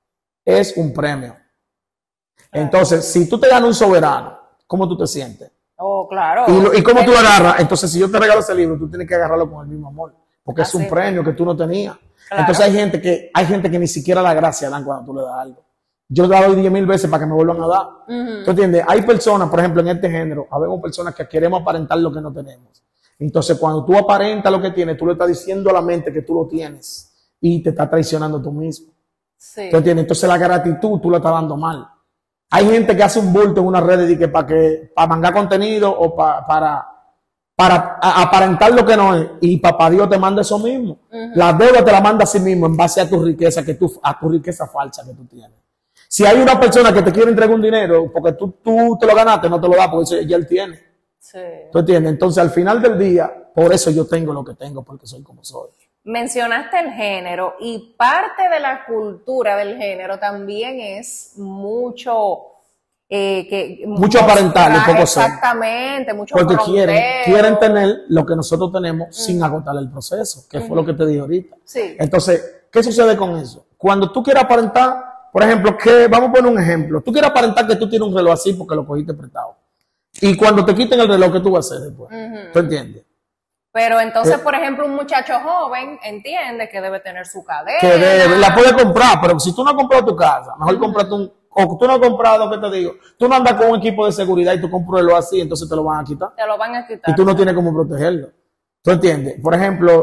es un premio. Entonces, si tú te ganas un soberano, ¿cómo tú te sientes? Oh, claro. ¿Y, lo, y cómo tú lo agarras? Entonces, si yo te regalo ese libro, tú tienes que agarrarlo con el mismo amor, porque Así es un premio que tú no tenías. Claro. Entonces, hay gente que hay gente que ni siquiera la gracia dan cuando tú le das algo. Yo te doy diez mil veces para que me vuelvan a dar. Uh-huh. ¿Tú entiendes? Hay personas, por ejemplo, en este género, habemos personas que queremos aparentar lo que no tenemos. Entonces, cuando tú aparentas lo que tienes, tú le estás diciendo a la mente que tú lo tienes y te estás traicionando tú mismo. Sí. ¿Tú entiendes? Entonces, la gratitud tú la estás dando mal. Hay gente que hace un bulto en una red de que para que para mangar contenido o pa, para para aparentar lo que no es, y Papá Dios te manda eso mismo. Uh-huh. La deuda te la manda a sí mismo en base a tu riqueza que tú a tu riqueza falsa que tú tienes. Si hay una persona que te quiere entregar un dinero porque tú, tú te lo ganaste, no te lo da porque eso ya él tiene. Sí. ¿Tú entiendes? Entonces, al final del día, por eso yo tengo lo que tengo, porque soy como soy. Mencionaste el género y parte de la cultura del género también es mucho eh, que mucho aparentar y poco ser. Exactamente, mucho porque fronteo. quieren quieren tener lo que nosotros tenemos mm. sin agotar el proceso, que mm. fue lo que te dije ahorita. Sí. Entonces, ¿qué sucede con eso? Cuando tú quieres aparentar, por ejemplo, que vamos a poner un ejemplo, tú quieres aparentar que tú tienes un reloj así porque lo cogiste prestado. Y cuando te quiten el reloj, ¿qué tú vas a hacer después? Uh-huh. ¿Tú entiendes? Pero entonces, Eh, por ejemplo, un muchacho joven entiende que debe tener su cadena. que de- la puedes comprar, pero si tú no has comprado tu casa, mejor cómprate un, o tú no has comprado, ¿qué te digo? Tú no andas con un equipo de seguridad y tú compras así, entonces te lo van a quitar. Te lo van a quitar. Y tú no tienes cómo protegerlo. ¿Tú entiendes? Por ejemplo,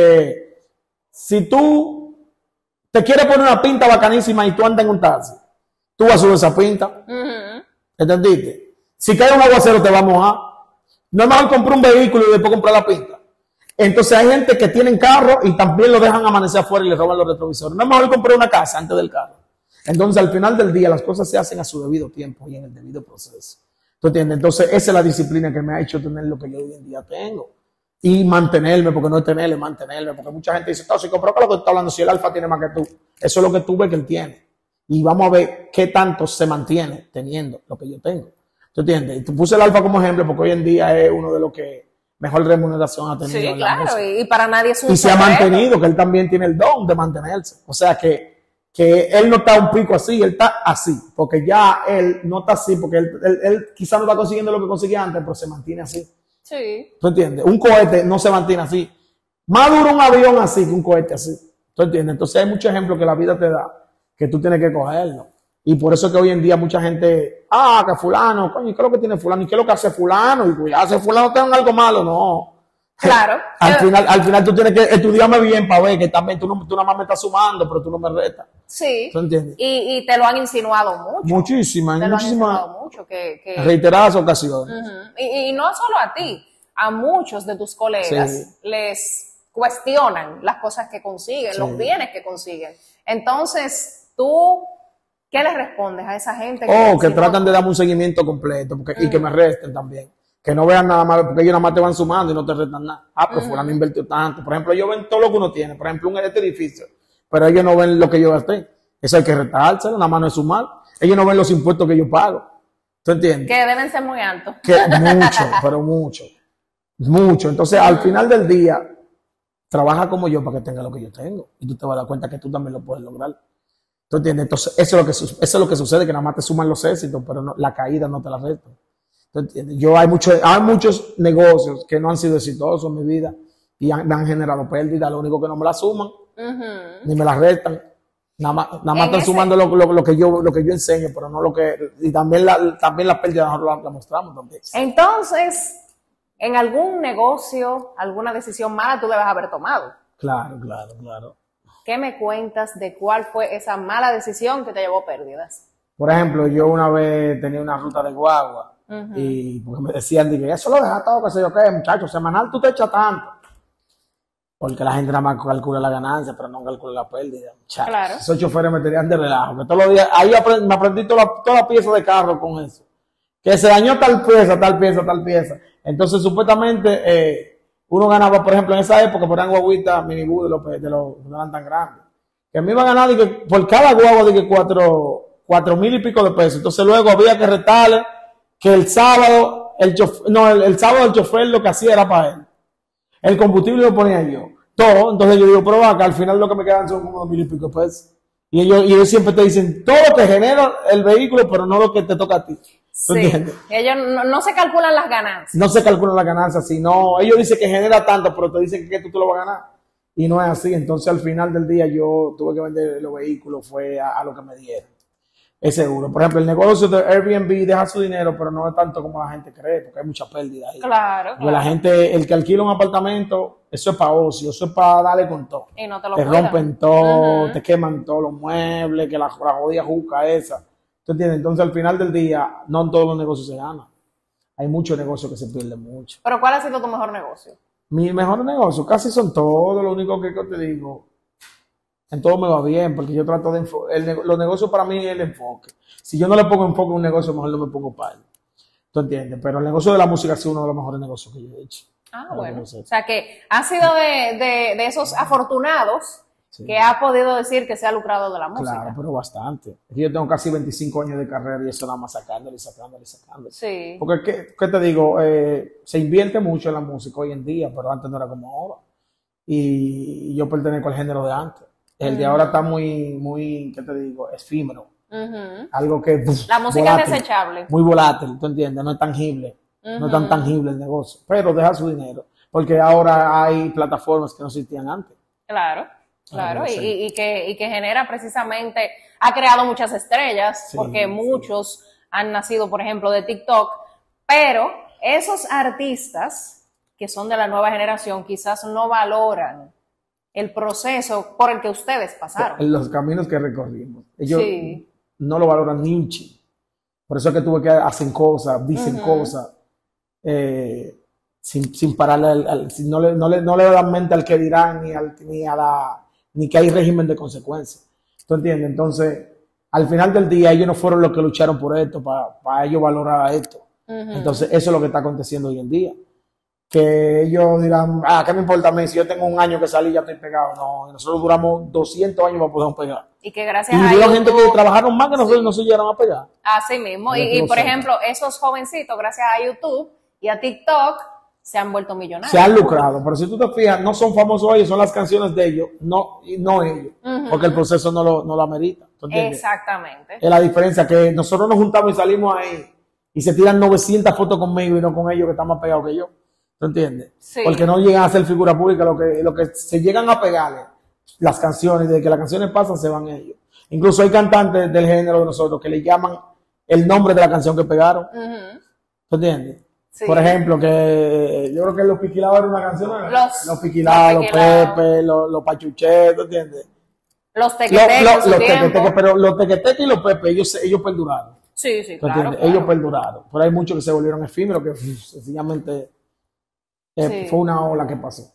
eh, si tú te quieres poner una pinta bacanísima y tú andas en un taxi, tú vas a subir esa pinta. Ujú. ¿Entendiste? Si cae un aguacero te va a mojar. No es mejor comprar un vehículo y después comprar la pinta. Entonces hay gente que tienen carro y también lo dejan amanecer afuera y le roban los retrovisores. No es mejor comprar una casa antes del carro. Entonces al final del día las cosas se hacen a su debido tiempo y en el debido proceso. ¿Tú entiendes? Entonces esa es la disciplina que me ha hecho tener lo que yo hoy en día tengo. Y mantenerme, porque no es tenerle, es mantenerme. Porque mucha gente dice, tóxico, pero ¿qué es lo que está hablando? Si el alfa tiene más que tú. Eso es lo que tú ves que él tiene. Y vamos a ver qué tanto se mantiene teniendo lo que yo tengo. ¿Tú entiendes? Y tú puse el alfa como ejemplo porque hoy en día es uno de los que mejor remuneración ha tenido. Sí, en la claro, música. y, y para nadie es un Y se ha secreto. mantenido, que él también tiene el don de mantenerse. O sea que, que él no está a un pico así, él está así. Porque ya él no está así, porque él, él, él quizá no está consiguiendo lo que conseguía antes, pero se mantiene así. Sí. ¿Tú entiendes? Un cohete no se mantiene así. Más duro un avión así que un cohete así. ¿Tú entiendes? Entonces hay muchos ejemplos que la vida te da que tú tienes que cogerlo. Y por eso es que hoy en día mucha gente, ah, que fulano, coño, ¿qué es lo que tiene fulano? ¿Y qué es lo que hace fulano? Y cuidado, hace fulano tenga algo malo, no. Claro. Al Eh, final, al final tú tienes que estudiarme bien para ver que también tú, no, tú nada más me estás sumando, pero tú no me retas. Sí. ¿Tú entiendes? Y, y te lo han insinuado mucho. Muchísimas, Te en lo han muchísimas insinuado mucho. Que, que, reiteradas ocasiones. Ujú. y, y no solo a ti, a muchos de tus colegas Sí. les cuestionan las cosas que consiguen, Sí. los bienes que consiguen. Entonces, tú, ¿qué les respondes a esa gente? O que si tratan no- de darme un seguimiento completo porque, y que me resten también. Que no vean nada más, porque ellos nada más te van sumando y no te restan nada. Ah, pero fulano invirtió tanto. Por ejemplo, ellos ven todo lo que uno tiene. Por ejemplo, un este edificio. Pero ellos no ven lo que yo gasté. Eso hay que retárselo, nada más no es sumar. Ellos no ven los impuestos que yo pago. ¿Tú entiendes? Que deben ser muy altos. Que mucho, pero mucho. Mucho. Entonces, al final del día, trabaja como yo para que tenga lo que yo tengo. Y tú te vas a dar cuenta que tú también lo puedes lograr. ¿Tú entiendes? Entonces, eso es lo que, su- eso es lo que sucede, que nada más te suman los éxitos, pero no- la caída no te la restan. ¿Tú entiendes? Yo hay, mucho, hay muchos negocios que no han sido exitosos en mi vida y han- me han generado pérdidas. Lo único que no me la suman, Ujú. ni me la restan. Nada más, nada más En están ese- sumando lo, lo- lo que yo, lo que yo enseño, pero no lo que... Y también la, también la pérdida nosotros la, la mostramos también. Entonces, en algún negocio, alguna decisión mala tú debes haber tomado. Claro, claro, claro. ¿Qué me cuentas de cuál fue esa mala decisión que te llevó pérdidas? Por ejemplo, yo una vez tenía una ruta de guagua y porque me decían, dije, eso lo deja todo, que sé yo qué, muchachos, semanal tú te echas tanto. Porque la gente nada más calcula la ganancia, pero no calcula la pérdida. Muchachos. Claro. Esos choferes me tenían de relajo. Que todos los días, ahí aprend- me aprendí toda la, toda la pieza de carro con eso. Que se dañó tal pieza, tal pieza, tal pieza. Entonces, supuestamente, eh, uno ganaba, por ejemplo, en esa época, por guaguitas minibús de los, pe- de los que no eran tan grandes. Que me iba a ganar, de que por cada guagua, de que cuatro, cuatro mil y pico de pesos. Entonces, luego había que retarle que el sábado, el chofer, no, el, el sábado el chofer lo que hacía era para él. El combustible lo ponía yo. Todo. Entonces yo digo, pero acá al final lo que me quedan son como dos mil y pico pesos. Y ellos, y ellos siempre te dicen todo lo que genera el vehículo, pero no lo que te toca a ti. ¿Tú Sí. entiendes? Ellos no, no se calculan las ganancias. No se calcula la ganancia, sino ellos dicen que genera tanto, pero te dicen que tú te lo vas a ganar. Y no es así. Entonces al final del día yo tuve que vender los vehículos, fue a, a lo que me dieron. Es seguro. Por ejemplo, el negocio de Airbnb deja su dinero, pero no es tanto como la gente cree, porque hay mucha pérdida ahí. Claro, Porque la claro. gente, el que alquila un apartamento, eso es para ocio, eso es para darle con todo. Y no te lo Te cuidan. rompen todo, Ujú. te queman todos los muebles, que la, la jodida juca esa. ¿Tú entiendes? Entonces al final del día, no en todos los negocios se gana. Hay muchos negocios que se pierden mucho. Pero ¿cuál ha sido tu mejor negocio? Mis mejores negocios casi son todos, lo único que, que te digo, en todo me va bien, porque yo trato de enfocar, los negocios para mí es el enfoque. Si yo no le pongo enfoque a un negocio, mejor no me pongo para él. ¿Tú entiendes? Pero el negocio de la música ha sido uno de los mejores negocios que yo he hecho. Ah, Para bueno. que O lo sepas. sea que ha sido de, de, de esos afortunados Sí. que ha podido decir que se ha lucrado de la música. Claro, pero bastante. Es que yo tengo casi veinticinco años de carrera y eso nada más sacándole y sacándole y sacándole. Sí. Porque, ¿qué, qué te digo? Eh, se invierte mucho en la música hoy en día, pero antes no era como ahora. Y yo pertenezco al género de antes. El de ahora está muy, muy, ¿qué te digo? Efímero. Ujú. Algo que... uf, La música volátil, es desechable. muy volátil, ¿tú entiendes? No es tangible. No es tan Ujú. tangible el negocio. Pero deja su dinero. porque ahora hay plataformas que no existían antes. Claro, claro, Ah, y, sí. y- y que, y que genera precisamente, ha creado muchas estrellas, Sí, porque sí. muchos han nacido, por ejemplo, de TikTok, pero esos artistas que son de la nueva generación quizás no valoran el proceso por el que ustedes pasaron. En los caminos que recorrimos. Ellos Sí. no lo valoran ni un chin. Por eso es que tuve que hacen cosas, dicen Ujú. cosas, eh, sin, sin pararle, al, al- sin- no, le, no, le, no le dan mente al que dirán, ni, al, ni a la, ni que hay régimen de consecuencias. ¿Tú entiendes? Entonces, al final del día, ellos no fueron los que lucharon por esto, para, para ellos valorar esto. Ujú. Entonces, eso es lo que está aconteciendo hoy en día. Que ellos dirán, ah, ¿qué me importa a mí? Si yo tengo un año que salí, ya estoy pegado. No, nosotros duramos doscientos años para poder pegar. Y que gracias Y a hubo gente que YouTube, trabajaron más que nosotros Sí. y no se llegaron a pegar. así mismo, Para que y, y tú lo por sepas. ejemplo, esos jovencitos, gracias a YouTube y a TikTok, se han vuelto millonarios. Se han lucrado, pero si tú te fijas, no son famosos ellos, son las canciones de ellos, no, y no ellos, Ujú. porque el proceso no lo, no lo amerita. ¿Tú entiendes? Exactamente. Es la diferencia, que nosotros nos juntamos y salimos ahí y se tiran novecientas fotos conmigo y no con ellos que están más pegados que yo. ¿Tú entiendes? Sí. Porque no llegan a ser figura pública, lo que, lo que se llegan a pegarle, las canciones, desde que las canciones pasan se van ellos. Incluso hay cantantes del género de nosotros que le llaman el nombre de la canción que pegaron. Ujú. ¿Tú entiendes? Sí. Por ejemplo, que yo creo que Los Piquilados era una canción, ¿no? Los- Los Piquilados, Los Los Piquilados. Pepe, los, los Pachuché, ¿tú entiendes? Los Lo- tequeteques lo- en su los tiempo. tequeteques, pero los tequeteques y los Pepe, ellos, se- ellos perduraron. Sí, sí, ¿Tú claro, entiendes? claro. Ellos perduraron. Pero hay muchos que se volvieron efímeros, que uf, sencillamente eh, Sí. fue una ola que pasó.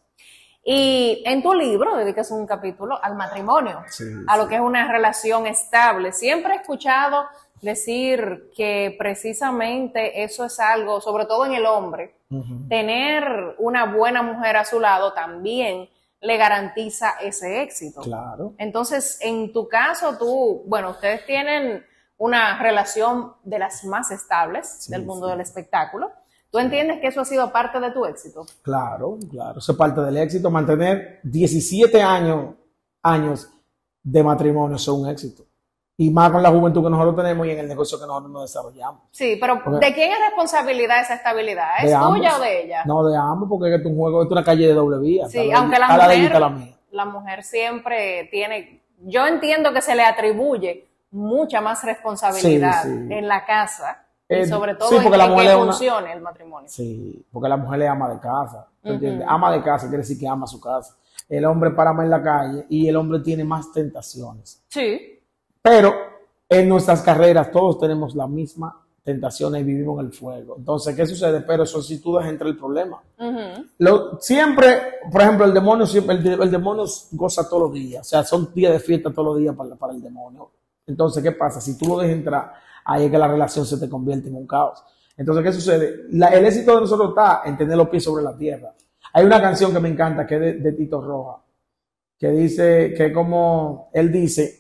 Y en tu libro dedicas un capítulo al matrimonio, Sí, a lo sí. que es una relación estable. Siempre he escuchado decir que precisamente eso es algo, sobre todo en el hombre, Ujú. tener una buena mujer a su lado también le garantiza ese éxito. Claro. Entonces, en tu caso, tú, bueno, ustedes tienen una relación de las más estables Sí, del mundo sí. del espectáculo. ¿Tú entiendes que eso ha sido parte de tu éxito? Claro, claro. Eso es parte del éxito. Mantener diecisiete años, años de matrimonio es un éxito. Y más con la juventud que nosotros tenemos y en el negocio que nosotros nos desarrollamos. Sí, pero Porque- ¿de quién es responsabilidad esa estabilidad? ¿Es De tuya ambos. o de ella? No, de ambos, porque es un juego, es una calle de doble vía. Sí, Está aunque la está de ella y mujer, está la mía. la mujer siempre tiene, yo entiendo que se le atribuye mucha más responsabilidad Sí, sí. en la casa Eh, y sobre todo sí, en, porque la en mujer que es una- funcione el matrimonio. Sí, porque la mujer es ama de casa. ¿Tú Ujú. entiendes? Ama de casa quiere decir que ama su casa. El hombre para más en la calle y el hombre tiene más tentaciones. Sí, Pero en nuestras carreras todos tenemos la misma tentación y vivimos en el fuego. Entonces, ¿qué sucede? Pero eso si tú dejas entrar el problema. ujú, Lo- siempre, por ejemplo, el demonio siempre, el, de- el demonio goza todos los días. O sea, son días de fiesta todos los días para, para el demonio. Entonces, ¿qué pasa? Si tú lo dejas entrar, ahí es que la relación se te convierte en un caos. Entonces, ¿qué sucede? La- el éxito de nosotros está en tener los pies sobre la tierra. Hay una canción que me encanta, que es de, de Tito Roja, que dice, que como él dice,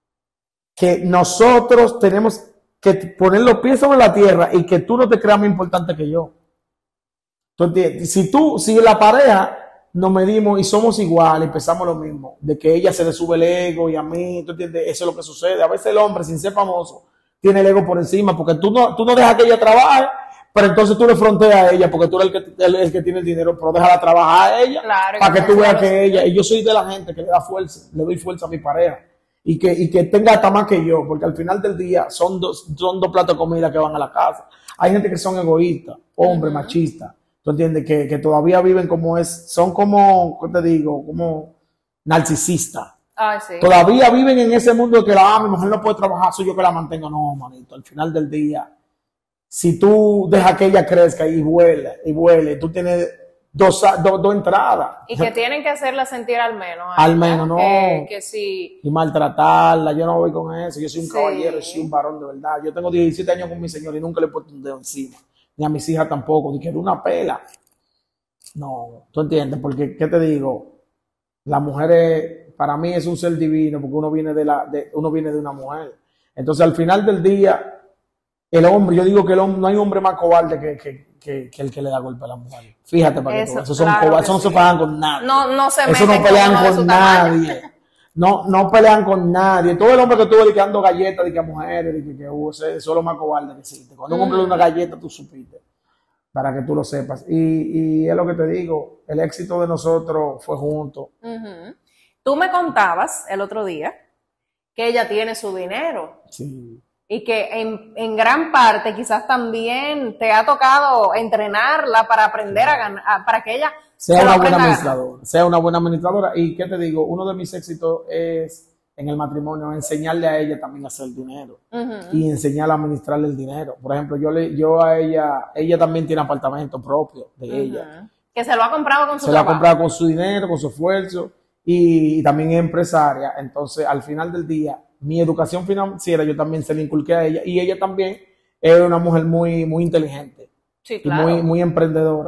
que nosotros tenemos que poner los pies sobre la tierra y que tú no te creas más importante que yo. ¿Tú entiendes? Si tú, si la pareja nos medimos y somos iguales, empezamos lo mismo, de que ella se le sube el ego y a mí, ¿tú entiendes? Eso es lo que sucede. A veces el hombre, sin ser famoso, tiene el ego por encima, porque tú no, tú no dejas que ella trabaje, pero entonces tú le fronteas a ella, porque tú eres el que, el, el que tiene el dinero, pero déjala trabajar a ella, Claro, y para que que tú veas sea que lo- ella, y yo soy de la gente que le da fuerza, le doy fuerza a mi pareja, y que, y que tenga hasta más que yo, porque al final del día son dos, son dos platos de comida que van a la casa. Hay gente que son egoístas, hombres, Ujú. machistas, tú entiendes, que, que todavía viven como es, son como, ¿qué te digo? Como narcisistas. ay, sí. Todavía viven en ese mundo de que la, ah, mi mujer no puede trabajar, soy yo que la mantengo. No, manito, al final del día, si tú dejas que ella crezca y vuele, y vuele, tú tienes dos, dos, dos entradas. Y que tienen que hacerla sentir al menos. Al ¿eh? menos, no. Que, que si, Y maltratarla, yo no voy con eso, yo soy un Sí. caballero, yo soy un varón de verdad. Yo tengo diecisiete años con mi señor y nunca le he puesto un dedo encima, ni a mis hijas tampoco, ni que era una pela. No, tú entiendes, porque, ¿qué te digo? La mujer es, para mí es un ser divino, porque uno viene de, la, de, uno viene de una mujer. Entonces, al final del día, el hombre, yo digo que el hombre, no hay hombre más cobarde que, que, que, que el que le da golpe a la mujer. Fíjate para que Eso, tú veas, esos son claro cobardes, que esos no se sí. pagan con nadie. no, no se Eso meten no con pelean uno de su con tamaño. nadie. No, no pelean con nadie. Todo el hombre que estuvo dando galletas de que a mujeres, de que, que uh, ese- eso es lo más cobarde que existe. Cuando un hombre le da una galleta, tú supiste. para que tú lo sepas. Y, y es lo que te digo, el éxito de nosotros fue junto. Uh-huh. Tú me contabas el otro día que ella tiene su dinero. Sí. Y que en, en gran parte quizás también te ha tocado entrenarla para aprender a ganar, para que ella sea una buena administradora, sea una buena administradora. Y qué te digo, uno de mis éxitos es en el matrimonio enseñarle a ella también a hacer dinero uh-huh. y enseñarle a administrarle el dinero. Por ejemplo, yo le, yo a ella, ella también tiene apartamento propio de uh-huh. ella. Que se lo ha comprado con su Se lo ha comprado con su dinero, con su esfuerzo y, y también es empresaria. Entonces, al final del día, mi educación financiera yo también se la inculqué a ella y ella también es una mujer muy, muy inteligente sí, claro. y muy, muy emprendedora.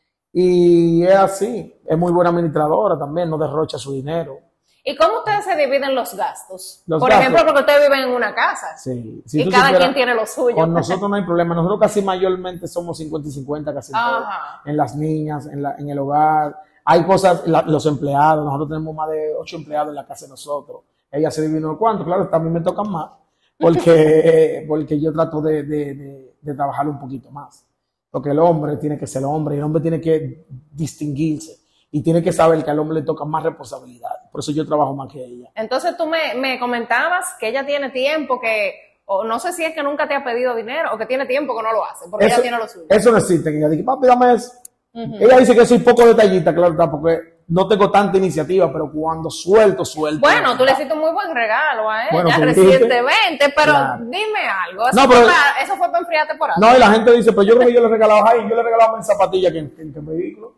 Y es así, es muy buena administradora también, no derrocha su dinero. ¿Y cómo ustedes se dividen los gastos? Los Por gastos, cada porque ustedes viven en una casa. Sí. Si y cada quien tiene lo suyo. Con nosotros no hay problema. Nosotros casi mayormente somos cincuenta y cincuenta, casi en todo. En las niñas, en, la, en el hogar. Hay cosas, la, los empleados. Nosotros tenemos más de ocho empleados en la casa de nosotros. Ella se divide unos cuantos. Claro, también me tocan más. Porque, porque yo trato de, de, de, de trabajar un poquito más. Porque el hombre tiene que ser hombre. Y el hombre tiene que distinguirse. Y tiene que saber que al hombre le toca más responsabilidad. Por eso yo trabajo más que ella. Entonces tú me, me comentabas que ella tiene tiempo que, o no sé si es que nunca te ha pedido dinero o que tiene tiempo que no lo hace, porque eso, ella tiene lo suyo. Eso no existe. Que ella dice, papi, dame eso. Uh-huh. Ella dice que soy poco detallista, claro está, porque no tengo tanta iniciativa, pero cuando suelto, suelto. Bueno, tú le hiciste un muy buen regalo a ella bueno, recientemente, pero claro. Dime algo. Eso, no, fue pero, para, eso fue para enfriarte por algo. No, y la gente dice, pero yo creo que yo le regalaba ahí, yo le regalaba más zapatillas que en, en, en vehículo.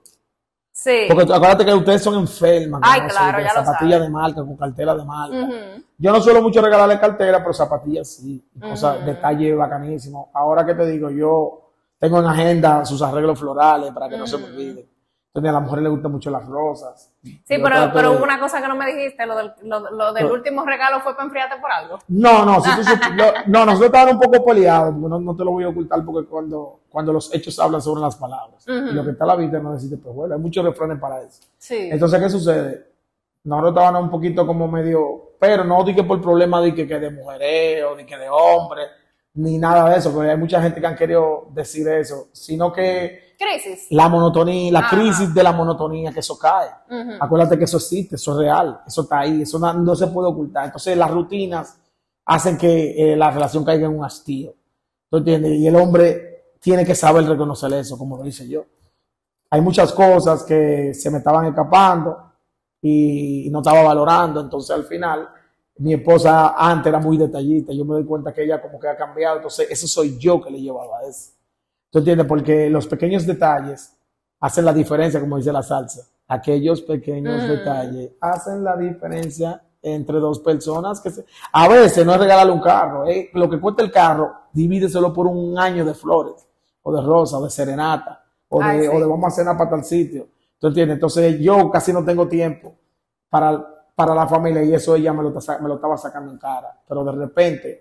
Sí. Porque acuérdate que ustedes son enfermas. Ay, ¿no? claro, sí, ya lo zapatillas de marca, con cartera de marca. Uh-huh. Yo no suelo mucho regalarle cartera, pero zapatillas sí. Uh-huh. O sea, detalle bacanísimo. Ahora que te digo, yo tengo en agenda sus arreglos florales para que uh-huh. no se me olviden. Entonces, a las mujeres les gustan mucho las rosas. Sí, pero, pero hubo de... una cosa que no me dijiste, lo del, lo, lo del no. último regalo fue para enfriarte por algo. No, no, si tú, lo, no, nosotros estábamos un poco peleados, no, no te lo voy a ocultar porque cuando, cuando los hechos hablan sobre las palabras, uh-huh. y lo que está a la vista no necesita pues bueno, hay muchos refranes para eso. Sí. Entonces, ¿qué sucede? Nosotros estábamos un poquito como medio, pero no di que por problema de que, que de mujereo, de que de hombre, ni nada de eso, porque hay mucha gente que han querido decir eso, sino que crisis. La monotonía, la Ajá. crisis de la monotonía, que eso cae. Uh-huh. Acuérdate que eso existe, eso es real, eso está ahí, eso no, no se puede ocultar. Entonces las rutinas hacen que eh, la relación caiga en un hastío. ¿Tú entiendes? Y el hombre tiene que saber reconocer eso, como lo hice yo. Hay muchas cosas que se me estaban escapando y, y no estaba valorando, entonces al final mi esposa antes era muy detallista, yo me doy cuenta que ella como que ha cambiado, entonces eso soy yo que le llevaba a eso. ¿Tú entiendes? Porque los pequeños detalles hacen la diferencia, como dice la salsa. Aquellos pequeños mm. detalles hacen la diferencia entre dos personas que se... A veces no es regalarle un carro, ¿eh? Lo que cuesta el carro, divídeselo por un año de flores, o de rosa, o de serenata, o de, Ay, sí. o de vamos a cenar para tal sitio. ¿Tú entiendes? Entonces yo casi no tengo tiempo para, para la familia y eso ella me lo, me lo estaba sacando en cara. Pero de repente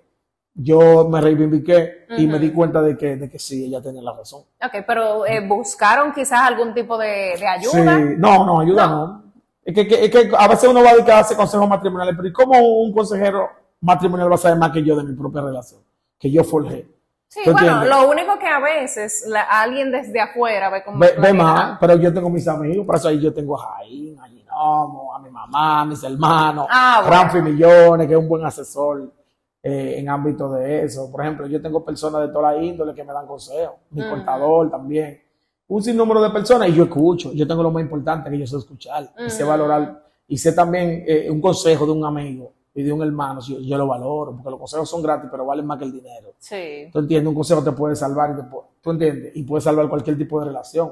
yo me reivindiqué uh-huh. y me di cuenta de que, de que sí, ella tenía la razón. Ok, pero eh, ¿buscaron quizás algún tipo de, de ayuda? Sí, no, no, ayuda no. no. Es, que, que, es que a veces uno va a dedicarse consejos matrimoniales, pero ¿y cómo un consejero matrimonial va a saber más que yo de mi propia relación? Que yo forjé. Sí, bueno, entiendes? Lo único que a veces la, alguien desde afuera ve como... Ve, ve más, pero yo tengo mis amigos, por eso ahí yo tengo a Jaín, a Ginomo, a mi mamá, a mis hermanos, ah, bueno. Ramfi Millones, que es un buen asesor. Eh, en ámbito de eso. Por ejemplo, yo tengo personas de toda la índole que me dan consejos. Mi uh-huh. contador también. Un sinnúmero de personas y yo escucho. Yo tengo lo más importante que yo sé escuchar. Uh-huh. Y sé valorar. Y sé también eh, un consejo de un amigo y de un hermano. Yo, yo lo valoro porque los consejos son gratis, pero valen más que el dinero. Sí. ¿Tú entiendes? Un consejo te puede salvar. Y te puede, ¿tú entiendes? Y puede salvar cualquier tipo de relación.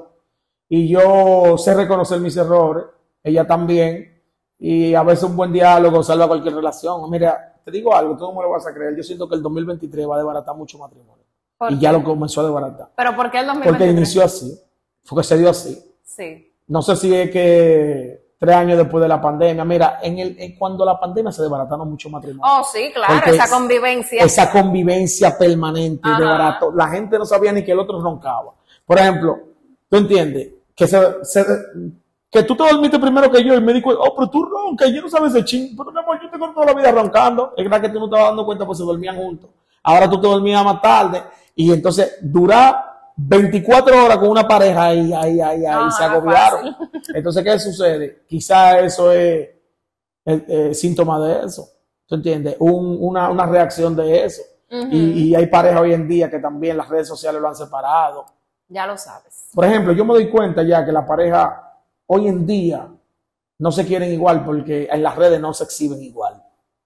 Y yo sé reconocer mis errores. Ella también. Y a veces un buen diálogo salva cualquier relación. Mira, te digo algo, tú no me lo vas a creer. Yo siento que el dos mil veintitrés va a desbaratar mucho matrimonio. Y ya lo comenzó a desbaratar. ¿Pero por qué el dos mil veintitrés? Porque inició así. Fue que se dio así. Sí. No sé si es que tres años después de la pandemia. Mira, en el, en cuando la pandemia se desbarataron muchos matrimonios. Oh, sí, claro, porque esa convivencia. Esa convivencia permanente desbarató. La gente no sabía ni que el otro roncaba. Por ejemplo, ¿tú entiendes? Que se... se que tú te dormiste primero que yo y me di cuenta, oh, pero tú roncas, yo no sabes ese ching, pero mi amor, yo tengo toda la vida roncando. Es verdad que tú no te estabas dando cuenta, pues se dormían juntos. Ahora tú te dormías más tarde y entonces durar veinticuatro horas con una pareja y ahí, ahí, ahí No, se no es agobiaron. Entonces, ¿qué sucede? Quizá eso es el, el síntoma de eso. ¿Tú entiendes? Un, una, una reacción de eso. Uh-huh. y, y hay parejas hoy en día que también las redes sociales lo han separado. Ya lo sabes. Por ejemplo, yo me doy cuenta ya que la pareja hoy en día no se quieren igual porque en las redes no se exhiben igual.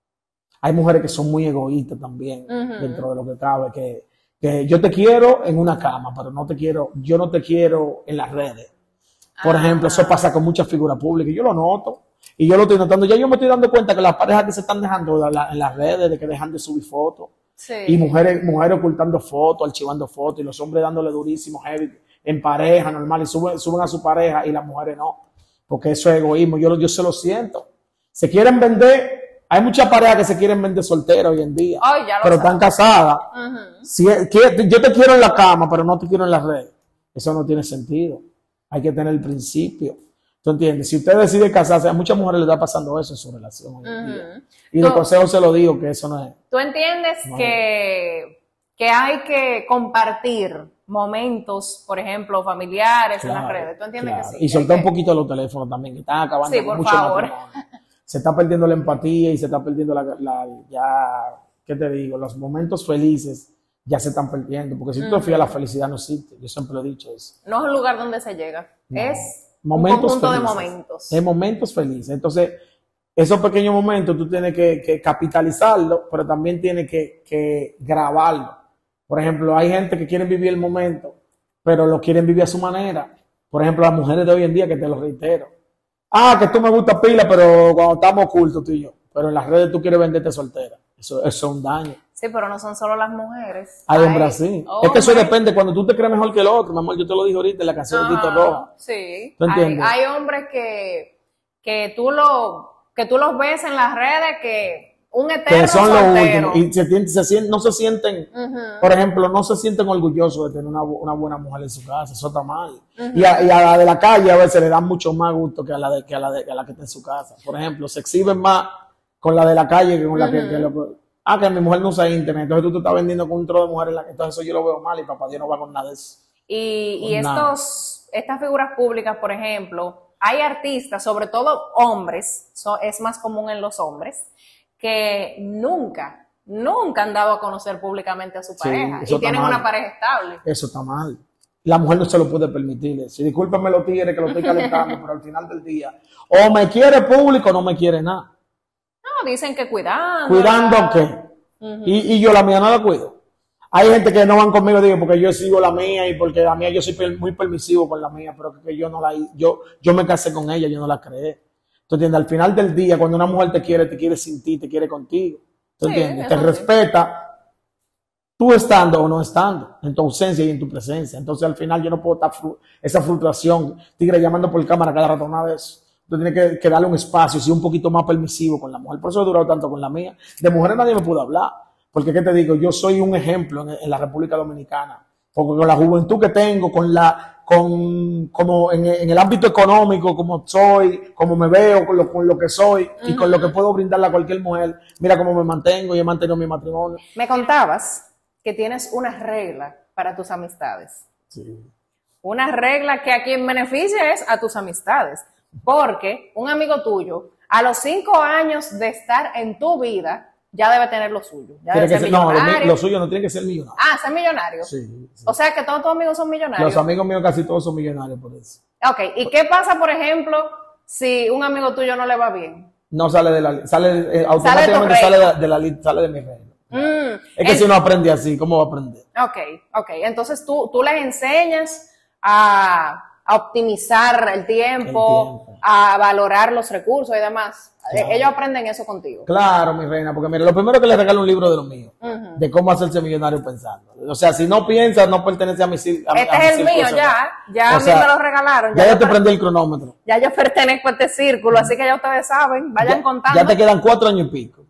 Hay mujeres que son muy egoístas también, uh-huh. dentro de lo que cabe, que, que yo te quiero en una cama, pero no te quiero, yo no te quiero en las redes. Por uh-huh. ejemplo, eso pasa con muchas figuras públicas, y yo lo noto, y yo lo estoy notando. Ya yo me estoy dando cuenta que las parejas que se están dejando en, la, en las redes, de que dejan de subir fotos, sí. y mujeres, mujeres ocultando fotos, archivando fotos, y los hombres dándole durísimo, heavy, en pareja, normal, y suben, suben a su pareja, y las mujeres no, porque eso es egoísmo, yo, yo se lo siento. Se quieren vender. Hay muchas parejas que se quieren vender solteras hoy en día, oh, ya lo pero sabes. Están casadas. Uh-huh. Si, que, yo te quiero en la cama, pero no te quiero en las redes. Eso no tiene sentido. Hay que tener el principio. ¿Tú entiendes? Si usted decide casarse, a muchas mujeres les está pasando eso en su relación hoy en uh-huh. día. Y de consejo se lo digo que eso no es. ¿Tú entiendes no que, es. que hay que compartir momentos, por ejemplo, familiares claro, en las redes? ¿Tú entiendes claro. que sí? Y soltar que... un poquito los teléfonos también, que están acabando sí, con por mucho favor. matrimonio. Se está perdiendo la empatía y se está perdiendo la, la, ya, ¿qué te digo? Los momentos felices ya se están perdiendo, porque si tú te fijas, la felicidad no existe, yo siempre lo he dicho eso. No es un lugar donde se llega, no. es momentos un conjunto felices, de momentos. Es momentos felices, entonces esos pequeños momentos tú tienes que, que capitalizarlo, pero también tienes que, que grabarlo. Por ejemplo, hay gente que quiere vivir el momento, pero lo quieren vivir a su manera. Por ejemplo, las mujeres de hoy en día, que te lo reitero. Ah, que tú me gusta pila, pero cuando estamos ocultos tú y yo. Pero en las redes tú quieres venderte soltera. Eso, eso es un daño. Sí, pero no son solo las mujeres. Hay hombres así. Oh, es que eso depende. Cuando tú te crees mejor que el otro, mi amor, yo te lo dije ahorita en la canción de Tito Roja. Sí. ¿Tú entiendes? Hay, hay hombres que, que, tú lo, que tú los ves en las redes que... Un eterno que son soltero. Los últimos y se, se, se, no se sienten, uh-huh. por ejemplo, no se sienten orgullosos de tener una, una buena mujer en su casa, eso está mal. Uh-huh. y, a, y a la de la calle a veces le dan mucho más gusto que a la de que a la de que a la que está en su casa. Por ejemplo, se exhiben más con la de la calle que con uh-huh. la que, que lo, ah, que mi mujer no usa internet, entonces tú te estás vendiendo con un trozo de mujeres, entonces eso yo lo veo mal y papá Dios no va con nada de eso. Y, y estos, estas figuras públicas, por ejemplo, hay artistas, sobre todo hombres, so, es más común en los hombres, que nunca, nunca han dado a conocer públicamente a su pareja sí, y tienen mal. Una pareja estable. Eso está mal. La mujer no se lo puede permitir. Si discúlpenme los tigres que lo estoy calentando, pero al final del día, o me quiere público o no me quiere nada. No, dicen que cuidando. ¿Cuidando qué? Uh-huh. y, y yo la mía no la cuido. Hay gente que no van conmigo, digo, porque yo sigo la mía y porque la mía yo soy muy permisivo con la mía, pero que yo no la, yo, yo me casé con ella, yo no la creé. ¿Tú entiendes? Al final del día, cuando una mujer te quiere, te quiere sin ti, te quiere contigo. ¿Tú sí, entiendes? Te sí. respeta, tú estando o no estando, en tu ausencia y en tu presencia. Entonces, al final, yo no puedo estar fru- esa frustración, tigre llamando por cámara cada rato, nada de eso. Tú tienes que, que darle un espacio, ser un poquito más permisivo con la mujer. Por eso he durado tanto con la mía. De mujeres nadie me pudo hablar. Porque, ¿qué te digo? Yo soy un ejemplo en, en la República Dominicana. Porque con la juventud que tengo, con la... con como en, en el ámbito económico, como soy, como me veo, con lo, con lo que soy uh-huh. y con lo que puedo brindarle a cualquier mujer. Mira cómo me mantengo y he mantenido mi matrimonio. Me contabas que tienes una regla para tus amistades. Sí. Una regla que a quien beneficia es a tus amistades. Porque un amigo tuyo, a los cinco años de estar en tu vida, ya debe tener lo suyo. Ya debe ser ser, millonario. No, lo, lo suyo no tiene que ser millonario. Ah, ser millonario. Sí, sí. O sea que todos tus amigos son millonarios. Los amigos míos casi todos son millonarios por eso. Ok, ¿y qué pasa, por ejemplo, si un amigo tuyo no le va bien? No sale de la sale eh, automáticamente sale de, de la lista, sale de mi reino. Mm, es que el, si uno aprende así, ¿cómo va a aprender? Ok, ok. Entonces tú, tú les enseñas a, a optimizar el tiempo, el tiempo, a valorar los recursos y demás. Claro. Ellos aprenden eso contigo. Claro, mi reina, porque mira, lo primero que les regalo un libro de los míos, uh-huh. de cómo hacerse millonario pensando. O sea, si no piensas, no pertenece a mi círculo. Este a es el mío ya, ya a mí me lo regalaron. Ya, ya yo te prendí el cronómetro. Ya yo pertenezco a este círculo, así que ya ustedes saben, vayan ya, contando. Ya te quedan cuatro años y pico.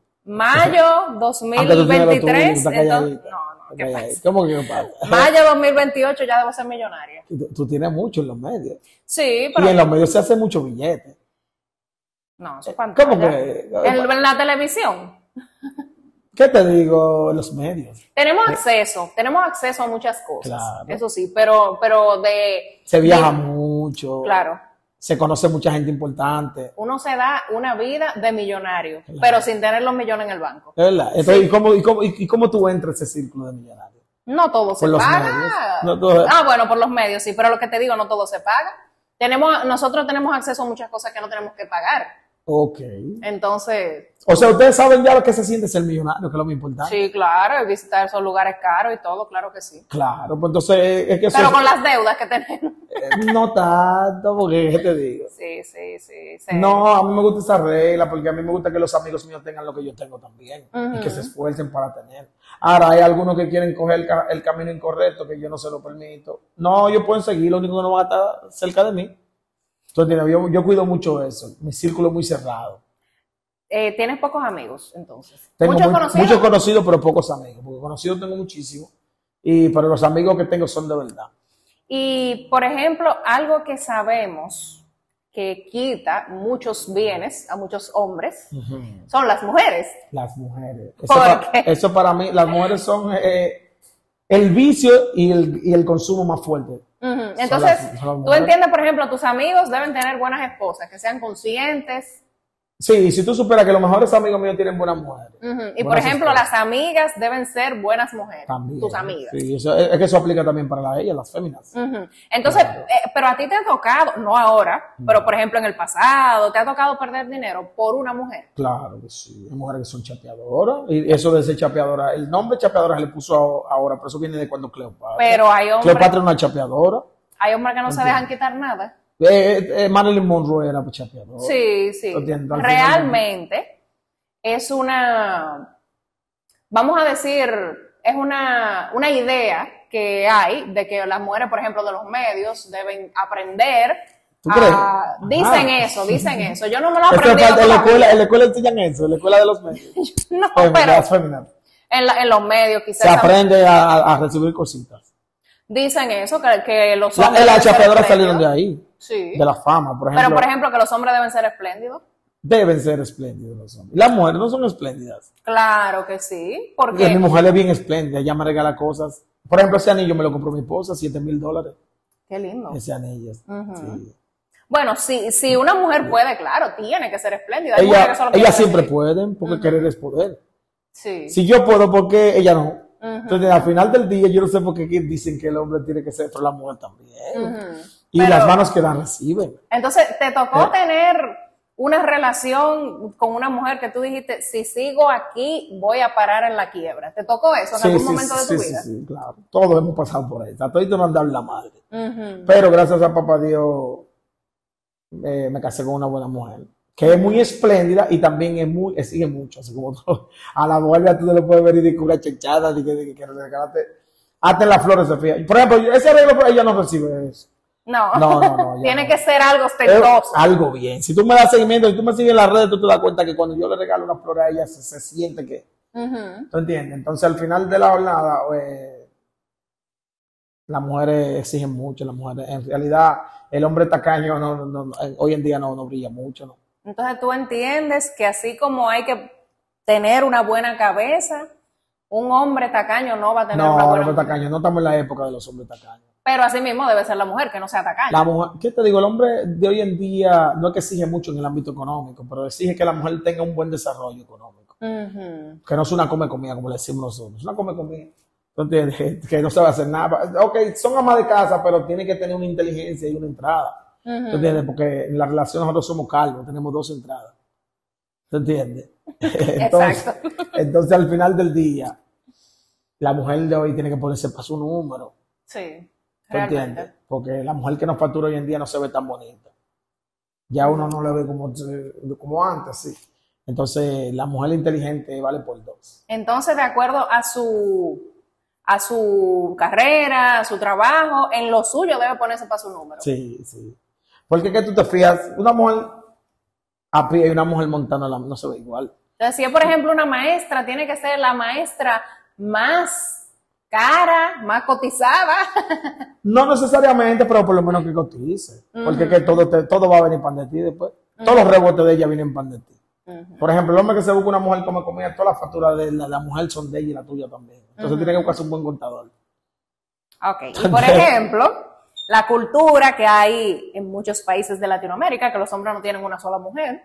Mayo dos mil veintitrés, entonces, no, no, ¿qué pasa? ¿Cómo que pasa? Mayo dos mil veintiocho ya debo ser millonaria. Tú, tú tienes mucho en los medios. Sí, pero... Y en los medios se hace mucho billete. No, eso es pantalla. ¿Cómo que? En, en la televisión. ¿Qué te digo? Los medios. Tenemos acceso, tenemos acceso a muchas cosas, Claro. eso sí, pero, pero de... Se viaja de- mucho. Claro, Se conoce mucha gente importante. uno se da una vida de millonario, pero sin tener los millones en el banco. ¿Es verdad? Entonces, ¿y, cómo, y, cómo, y cómo tú entras a ese círculo de millonarios? No todo se Por los paga. medios. No todo- Ah, bueno, por los medios, sí, pero lo que te digo, no todo se paga. Tenemos, nosotros tenemos acceso a muchas cosas que no tenemos que pagar. Ok. Entonces, O sea, ustedes saben ya lo que se siente ser millonario, que es lo más importante. sí, claro, y visitar esos lugares caros y todo, claro que sí. Claro, pues entonces es que eso Pero es- con las deudas que tenemos. eh, no tanto, porque ¿qué te digo? Sí, sí, sí. sí. No, a mí me gusta esa regla, porque a mí me gusta que los amigos míos tengan lo que yo tengo también, y que se esfuercen para tener. Ahora, hay algunos que quieren coger el, ca- el camino incorrecto, que yo no se lo permito. No, ellos pueden seguir, lo único que no van a estar cerca de mí. Entonces, yo, yo cuido mucho eso, mi círculo es muy cerrado. Eh, ¿Tienes pocos amigos, entonces? Tengo ¿Muchos muy- conocidos? muchos conocidos, pero pocos amigos, porque conocidos tengo muchísimos, y, pero los amigos que tengo son de verdad. Y, por ejemplo, algo que sabemos que quita muchos bienes a muchos hombres son las mujeres. Las mujeres. Eso, ¿Por para, qué? eso para mí, las mujeres son eh, el vicio y el, y el consumo más fuerte. Ujú. Son Entonces, las- son las tú mujeres. entiendes, por ejemplo, tus amigos deben tener buenas esposas, que sean conscientes. Sí, si tú superas que los mejores amigos míos tienen buenas mujeres. Ujú. Y, Buenas por ejemplo, esposas. las amigas deben ser buenas mujeres, También. tus amigas. Sí, eso- es, es que eso aplica también para la- ellas, las féminas. Ujú. Entonces, Claro. eh, pero a ti te ha tocado, no ahora, pero por ejemplo en el pasado, te ha tocado perder dinero por una mujer. Claro que sí. Hay mujeres que son chapeadoras. Y eso de ser chapeadora, el nombre chapeadora se le puso a- ahora, pero eso viene de cuando Cleopatra. Pero hay hombres, Cleopatra era una chapeadora. hay hombres que no se Entiendo. dejan quitar nada. Eh, eh, eh, Marilyn Monroe era chapeadora. Sí, sí. Entiendo, al Realmente es una, vamos a decir, es una, una idea que hay de que las mujeres, por ejemplo, de los medios deben aprender. ¿Tú crees? a- dicen Ah. eso, dicen eso. Yo no me lo he Esto aprendido falta- en, la todavía. escuela, en la escuela enseñan eso, en la escuela de los medios. No, Féminas, pero féminas. en, la- en los medios quizás Se aprende a, a- a recibir cositas. dicen eso, que, que los La, hombres las deben ser chapeadoras salieron de espléndidos. ahí, Sí. de la fama, por ejemplo. Pero, por ejemplo, que los hombres deben ser espléndidos. Deben ser espléndidos los hombres. Las mujeres no son espléndidas. Claro que sí, Porque mi porque mujer es bien espléndida, ella me regala cosas. Por ejemplo, ese anillo me lo compró mi esposa, siete mil dólares. qué lindo. Ese anillo. Ujú. Sí. Bueno, si, si una mujer puede, claro, tiene que ser espléndida. Hay mujeres que Ella, solo ellas quieren siempre recibir. pueden, porque querer es poder. Sí. Si yo puedo, ¿por qué ella no? Ujú. Entonces, al final del día, yo no sé por qué aquí dicen que el hombre tiene que ser, pero la mujer también. Ujú. Y Pero- las manos que dan reciben. Entonces, ¿te tocó Eh. tener una relación con una mujer que tú dijiste, si sigo aquí, voy a parar en la quiebra? ¿Te tocó eso en Sí, algún sí, momento de sí, tu sí, vida? sí, claro. Todos hemos pasado por ahí. A todos nos han dado la madre. Ujú. Pero gracias a papá Dios, eh, me casé con una buena mujer. Que es muy espléndida y también es muy, exige mucho. Así como todo. A la mujer ya tú no le puedes ver y de cura chechada, de que, de que, que le regalaste. Hasta en las flores se fía. Por ejemplo, yo- ese arreglo, ella no recibe eso. No, No, no, no, ya tiene no. que ser algo Es ostentoso. algo bien. Si tú me das seguimiento, si tú me sigues en las redes, tú te das cuenta que cuando yo le regalo una flor a ella, se, se siente que. Ujú. ¿Tú entiendes? Entonces, al final de la jornada, eh, las mujeres exigen mucho. Las mujeres, en realidad, el hombre tacaño no, no, no, eh, hoy en día no, no brilla mucho, ¿no? Entonces tú entiendes que así como hay que tener una buena cabeza, un hombre tacaño no va a tener No, una los buena hombres mujer. tacaños, no estamos en la época de los hombres tacaños. Pero así mismo debe ser la mujer, que no sea tacaña. La mujer, ¿qué te digo? El hombre de hoy en día no es que exige mucho en el ámbito económico, pero exige que la mujer tenga un buen desarrollo económico. Ujú. Que no es una come comida, como le decimos nosotros, es una come comida. ¿Tú entiendes? Que no se va a hacer nada. Ok, son amas de casa, pero tiene que tener una inteligencia y una entrada. ¿Tú Ujú. entiendes? Porque en la relación nosotros somos calvos, tenemos dos entradas. ¿Tú entiendes? Entonces, Exacto. entonces, al final del día, la mujer de hoy tiene que ponerse para su número. Sí, ¿Tú entiendes? realmente. Porque la mujer que nos factura hoy en día no se ve tan bonita. Ya uno no la ve como, como antes, sí. Entonces, la mujer inteligente vale por dos. Entonces, de acuerdo a su a su carrera, a su trabajo, en lo suyo debe ponerse para su número. Sí, sí. Porque que tú te fías, una mujer a pie y una mujer montando la- no se ve igual. Entonces, si es, por ejemplo, una maestra, tiene que ser la maestra más cara, más cotizada. No necesariamente, pero por lo menos que cotice. Porque Ujú. que todo, te- todo va a venir pan de ti después. Todos los rebotes de ella vienen pan de ti. Ujú. Por ejemplo, el hombre que se busca una mujer come comida, todas las facturas de la, la mujer son de ella y la tuya también. Entonces Ujú. tiene que buscarse un buen contador. Ok, y por ejemplo, la cultura que hay en muchos países de Latinoamérica, que los hombres no tienen una sola mujer.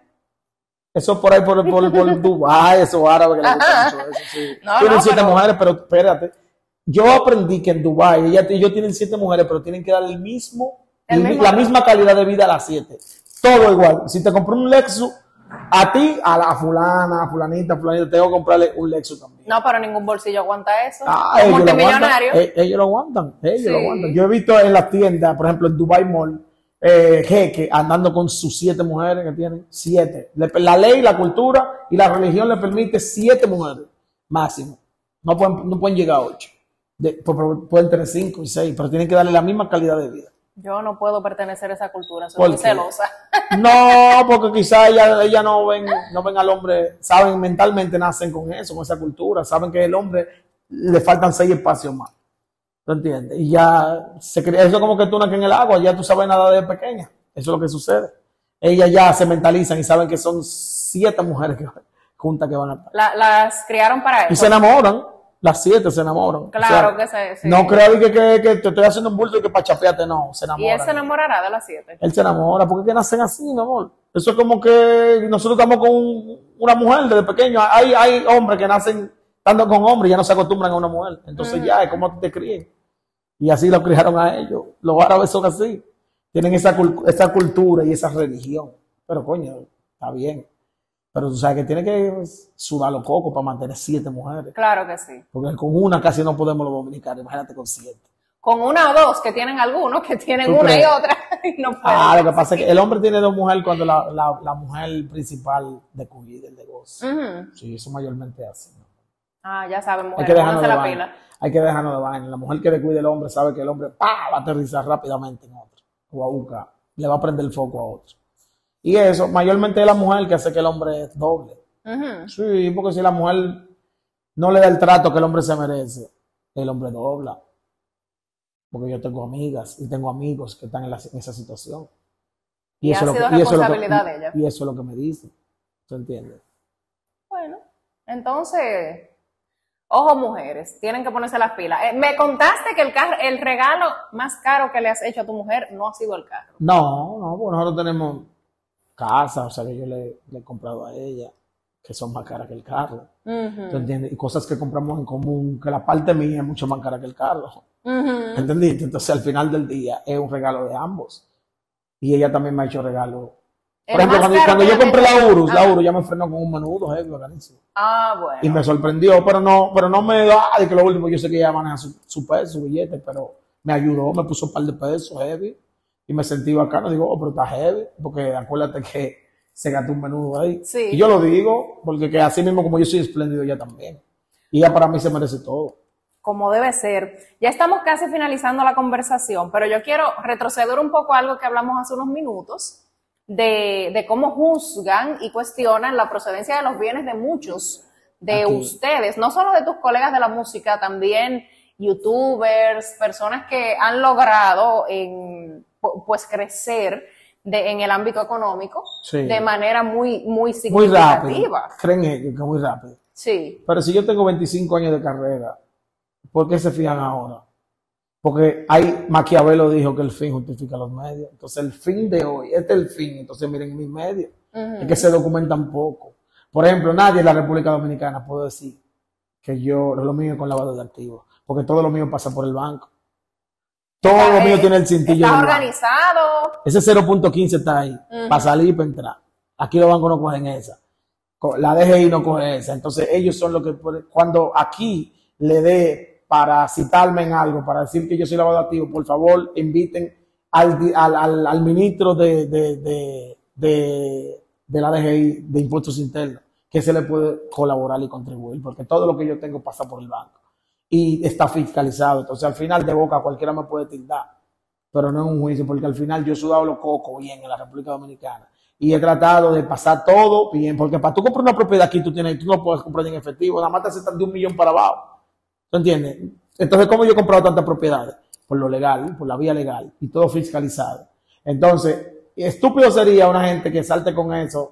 Eso por ahí, por, por, por Dubái, esos árabes que les gusta mucho eso, sí. No, Tienen no, siete pero- mujeres, pero espérate. Yo aprendí que en Dubái ella- ellos tienen siete mujeres, pero tienen que dar el mismo, El el- mismo la trato. misma calidad de vida a las siete. Todo igual. Si te compré un Lexus, a ti, a la a fulana, a fulanita, a fulanita, tengo que comprarle un Lexus también. No, pero ningún bolsillo aguanta eso. Ah, Es ellos lo multimillonario. aguantan, eh, ellos lo aguantan, ellos Sí. lo aguantan. Yo he visto en las tiendas, por ejemplo, en Dubai Mall, eh, jeque andando con sus siete mujeres que tienen, siete. Le- La ley, la cultura y la religión le permite siete mujeres máximo. No pueden, no pueden llegar a ocho. De- pu- pu- pueden tener cinco y seis, pero tienen que darle la misma calidad de vida. Yo no puedo pertenecer a esa cultura, soy ¿Por muy qué? celosa. No, porque quizás ella, ella no ven, no ven al hombre, saben, mentalmente nacen con eso, con esa cultura, saben que el hombre le faltan seis espacios más. ¿Tú entiendes? Y ya se crea, eso como que tú naces en el agua, ya tú sabes nada de pequeña. Eso es lo que sucede. Ellas ya se mentalizan y saben que son siete mujeres que, juntas que van a estar. La- las criaron para Y eso. se enamoran, las siete se enamoran. Claro O sea, que se- sí. no creo que, que, que te estoy haciendo un bulto y que para chapearte, no, se Y enamoran. él se enamorará de las siete. Él se enamora, porque es que nacen así, mi amor. Eso es como que nosotros estamos con un- una mujer desde pequeño. Hay, hay hombres que nacen estando con hombres y ya no se acostumbran a una mujer. Entonces Ujú. ya es como te críen. Y así lo criaron a ellos. Los árabes son así. Tienen esa, cul- esa cultura y esa religión. Pero coño, está bien. Pero tú sabes que tiene que sudar los cocos para mantener siete mujeres. Claro que sí. Porque con una casi no podemos los dominicanos. Imagínate con siete. Con una o dos que tienen algunos, que tienen ¿Tú una crees? y otra, y no pueden. Ah, lo que pasa es que el hombre tiene dos mujeres cuando la, la, la mujer principal de cuida el negocio. Ujú. Sí, eso mayormente hace. ¿no? Ah, ya saben, Hay mujer, que dejarnos pónganse de la vaina. pila. Hay que dejarnos de vaina. La mujer que le cuide el hombre sabe que el hombre ¡pah! Va a aterrizar rápidamente en otro. O a buscar. Le va a prender el foco a otro. Y eso, mayormente es la mujer que hace que el hombre es doble. Ujú. Sí, porque si la mujer no le da el trato que el hombre se merece, el hombre dobla. Porque yo tengo amigas y tengo amigos que están en, la- en esa situación. Y ha eso es lo sido que- y eso es lo que- responsabilidad de ella. Y eso es lo que me dicen. ¿Se entiende? Bueno, entonces, ojo mujeres, tienen que ponerse las pilas. Eh, me contaste que el, carro, el regalo más caro que le has hecho a tu mujer no ha sido el carro. No, no, porque nosotros tenemos casa, o sea que yo le, le he comprado a ella, que son más caras que el carro. Ujú. ¿Te entiendes? Y cosas que compramos en común, que la parte mía es mucho más cara que el carro. Ujú. ¿Entendiste? Entonces al final del día es un regalo de ambos. Y ella también me ha hecho regalo. El Por ejemplo, más cuando, caro cuando que yo le has compré hecho- la Urus, la Ah. Urus ya me frenó con un menudo heavy, bacanísimo. Ah, bueno. Y me sorprendió, pero no, pero no me da de que lo último, yo sé que ella maneja su, su peso, su billete, pero me ayudó, me puso un par de pesos heavy. Y me sentí bacano, digo, oh, pero está heavy, porque acuérdate que se gastó un menudo ahí. Sí. Y yo lo digo, porque que así mismo como yo soy espléndido, ella también. Y ella para mí se merece todo. Como debe ser. Ya estamos casi finalizando la conversación, pero yo quiero retroceder un poco a algo que hablamos hace unos minutos, de, de cómo juzgan y cuestionan la procedencia de los bienes de muchos de Aquí. ustedes, no solo de tus colegas de la música, también youtubers, personas que han logrado en, pu- pues crecer de, en el ámbito económico Sí. de manera muy, muy Muy rápido. significativa. Creen ellos que muy rápido. Sí. Pero si yo tengo veinticinco años de carrera, ¿por qué se fijan ahora? Porque hay, Maquiavelo dijo que el fin justifica los medios. Entonces el fin de hoy, este es el fin, entonces miren mis medios. Ujú. Es que se documentan poco. Por ejemplo, nadie en la República Dominicana puede decir que yo, lo mío es con lavado de activos, porque todo lo mío pasa por el banco. Todo Está- lo mío eh, tiene el cintillo. Está del banco. organizado. Ese cero punto quince está ahí, Ujú. para salir y para entrar. Aquí los bancos no cogen esa. Co- La D G I no coge esa. Entonces ellos son los que, pueden- cuando aquí le dé para citarme en algo, para decir que yo soy lavado de activos, por favor inviten al, di- al, al, al ministro de, de, de, de, de la D G I de Impuestos Internos, que se le puede colaborar y contribuir, porque todo lo que yo tengo pasa por el banco y está fiscalizado. Entonces al final de boca cualquiera me puede tildar, pero no en un juicio, porque al final yo he sudado los cocos bien en la República Dominicana y he tratado de pasar todo bien, porque para tú comprar una propiedad aquí tú tienes, tú no puedes comprar en efectivo, nada más te aceptan de un millón para abajo. ¿Tú entiendes? Entonces, ¿cómo yo he comprado tantas propiedades? Por lo legal, por la vía legal y todo fiscalizado. Entonces, estúpido sería una gente que salte con eso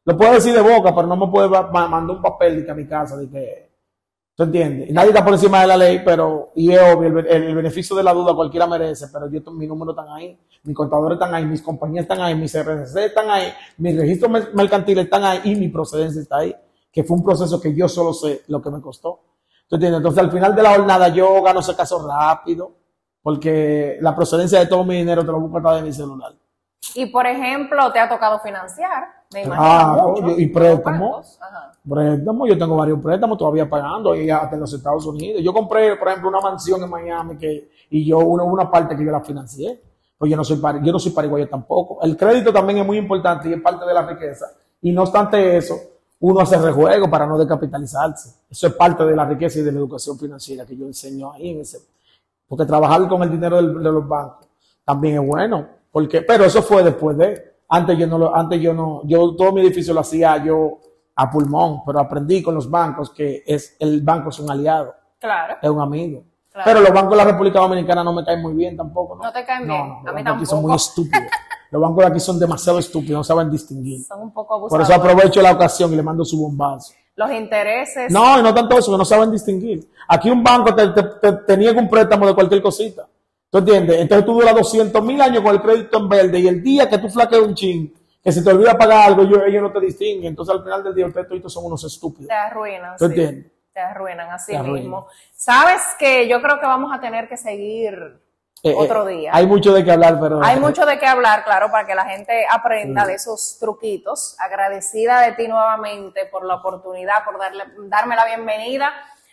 Lo puedo decir de boca, pero no me puede mandar un papel de que a mi casa, de que, ¿tú entiendes? Nadie está por encima de la ley, pero, y es obvio, el, el beneficio de la duda cualquiera merece, pero yo, mis números están ahí, mis contadores están ahí, mis compañías están ahí, mis R C C están ahí, mis registros mercantiles están ahí y mi procedencia está ahí, que fue un proceso que yo solo sé lo que me costó. ¿Tú entiendes? Entonces, al final de la jornada, yo gano ese caso rápido, porque la procedencia de todo mi dinero te lo busco hasta de mi celular. Y, por ejemplo, te ha tocado financiar, me imagino. Ah, mucho, y préstamos. Préstamos, yo tengo varios préstamos todavía pagando, y hasta en los Estados Unidos. Yo compré, por ejemplo, una mansión en Miami, que, y yo, una, una parte que yo la financié. Pues yo no soy yo no soy pariguayo tampoco. El crédito también es muy importante y es parte de la riqueza. Y no obstante eso, uno hace rejuego para no descapitalizarse. Eso es parte de la riqueza y de la educación financiera que yo enseño ahí en ese. Porque trabajar con el dinero de los bancos también es bueno. Porque, pero eso fue después de, antes yo no lo, antes yo no, yo todo mi edificio lo hacía yo a pulmón, pero aprendí con los bancos que es, el banco es un aliado. Claro. Es un amigo. Claro. Pero los bancos de la República Dominicana no me caen muy bien tampoco, ¿no? No te caen bien. No, no, a mí los bancos tampoco. aquí son muy estúpidos. Los bancos de aquí son demasiado estúpidos, no saben distinguir. Son un poco Por abusadores. eso aprovecho la ocasión y le mando su bombazo. Los intereses. No, y no tanto eso, que no saben distinguir. Aquí un banco te, te, te, te niega un préstamo de cualquier cosita. ¿Tú entiendes? Entonces tú duras doscientos mil años con el crédito en verde y el día que tú flaqueas un chin, que se te olvida pagar algo, yo, ellos no te distinguen. Entonces al final del día ustedes todos son unos estúpidos. Te arruinan. ¿Tú sí. entiendes? Te arruinan así Te mismo. arruinan. Sabes que yo creo que vamos a tener que seguir Eh, otro eh, día. Hay mucho de qué hablar, pero... Hay mucho de qué hablar, claro, para que la gente aprenda Sí. de esos truquitos. Agradecida de ti nuevamente por la oportunidad, por darle, darme la bienvenida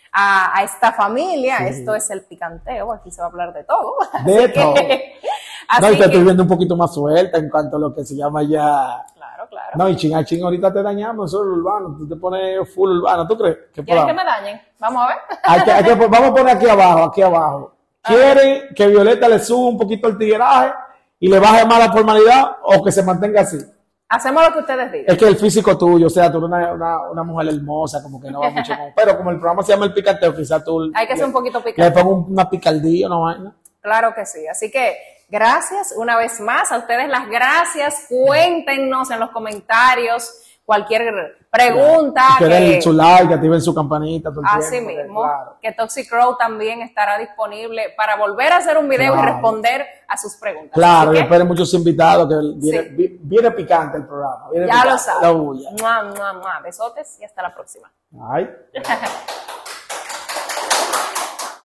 a, a esta familia. Sí. Esto es el picanteo, aquí se va a hablar de todo. De Así todo. que- No, así y te estoy que- viendo un poquito más suelta en cuanto a lo que se llama ya... Claro, claro. No, y ching a ching ahorita te dañamos, eso es urbano, tú te pones full urbano, ¿tú crees? Que ¿Quieren que podamos? me dañen? Vamos a ver. Hay que, hay que- vamos a poner aquí abajo, aquí abajo. ¿Quieren que Violeta le suba un poquito el tigueraje y le baje más la formalidad o que se mantenga así? Hacemos lo que ustedes digan. Es que el físico tuyo, o sea, tú eres una, una, una mujer hermosa, como que no va mucho con... Pero como el programa se llama El Picanteo, quizás tú... Hay que ser un poquito Le picante. pongo una picardía, una vaina. Claro que sí. Así que gracias una vez más. A ustedes las gracias. Cuéntenos en los comentarios cualquier pregunta. Que den que- su like, que activen su campanita. todo el Así tiempo, porque, mismo, claro. que Toxic Crow también estará disponible para volver a hacer un video Claro. y responder a sus preguntas. Claro, Así y que esperen muchos invitados, que viene, Sí. vi- viene picante el programa. Viene ya picante, lo la saben. bulla. Mua, mua, mua. Besotes y hasta la próxima. Ay.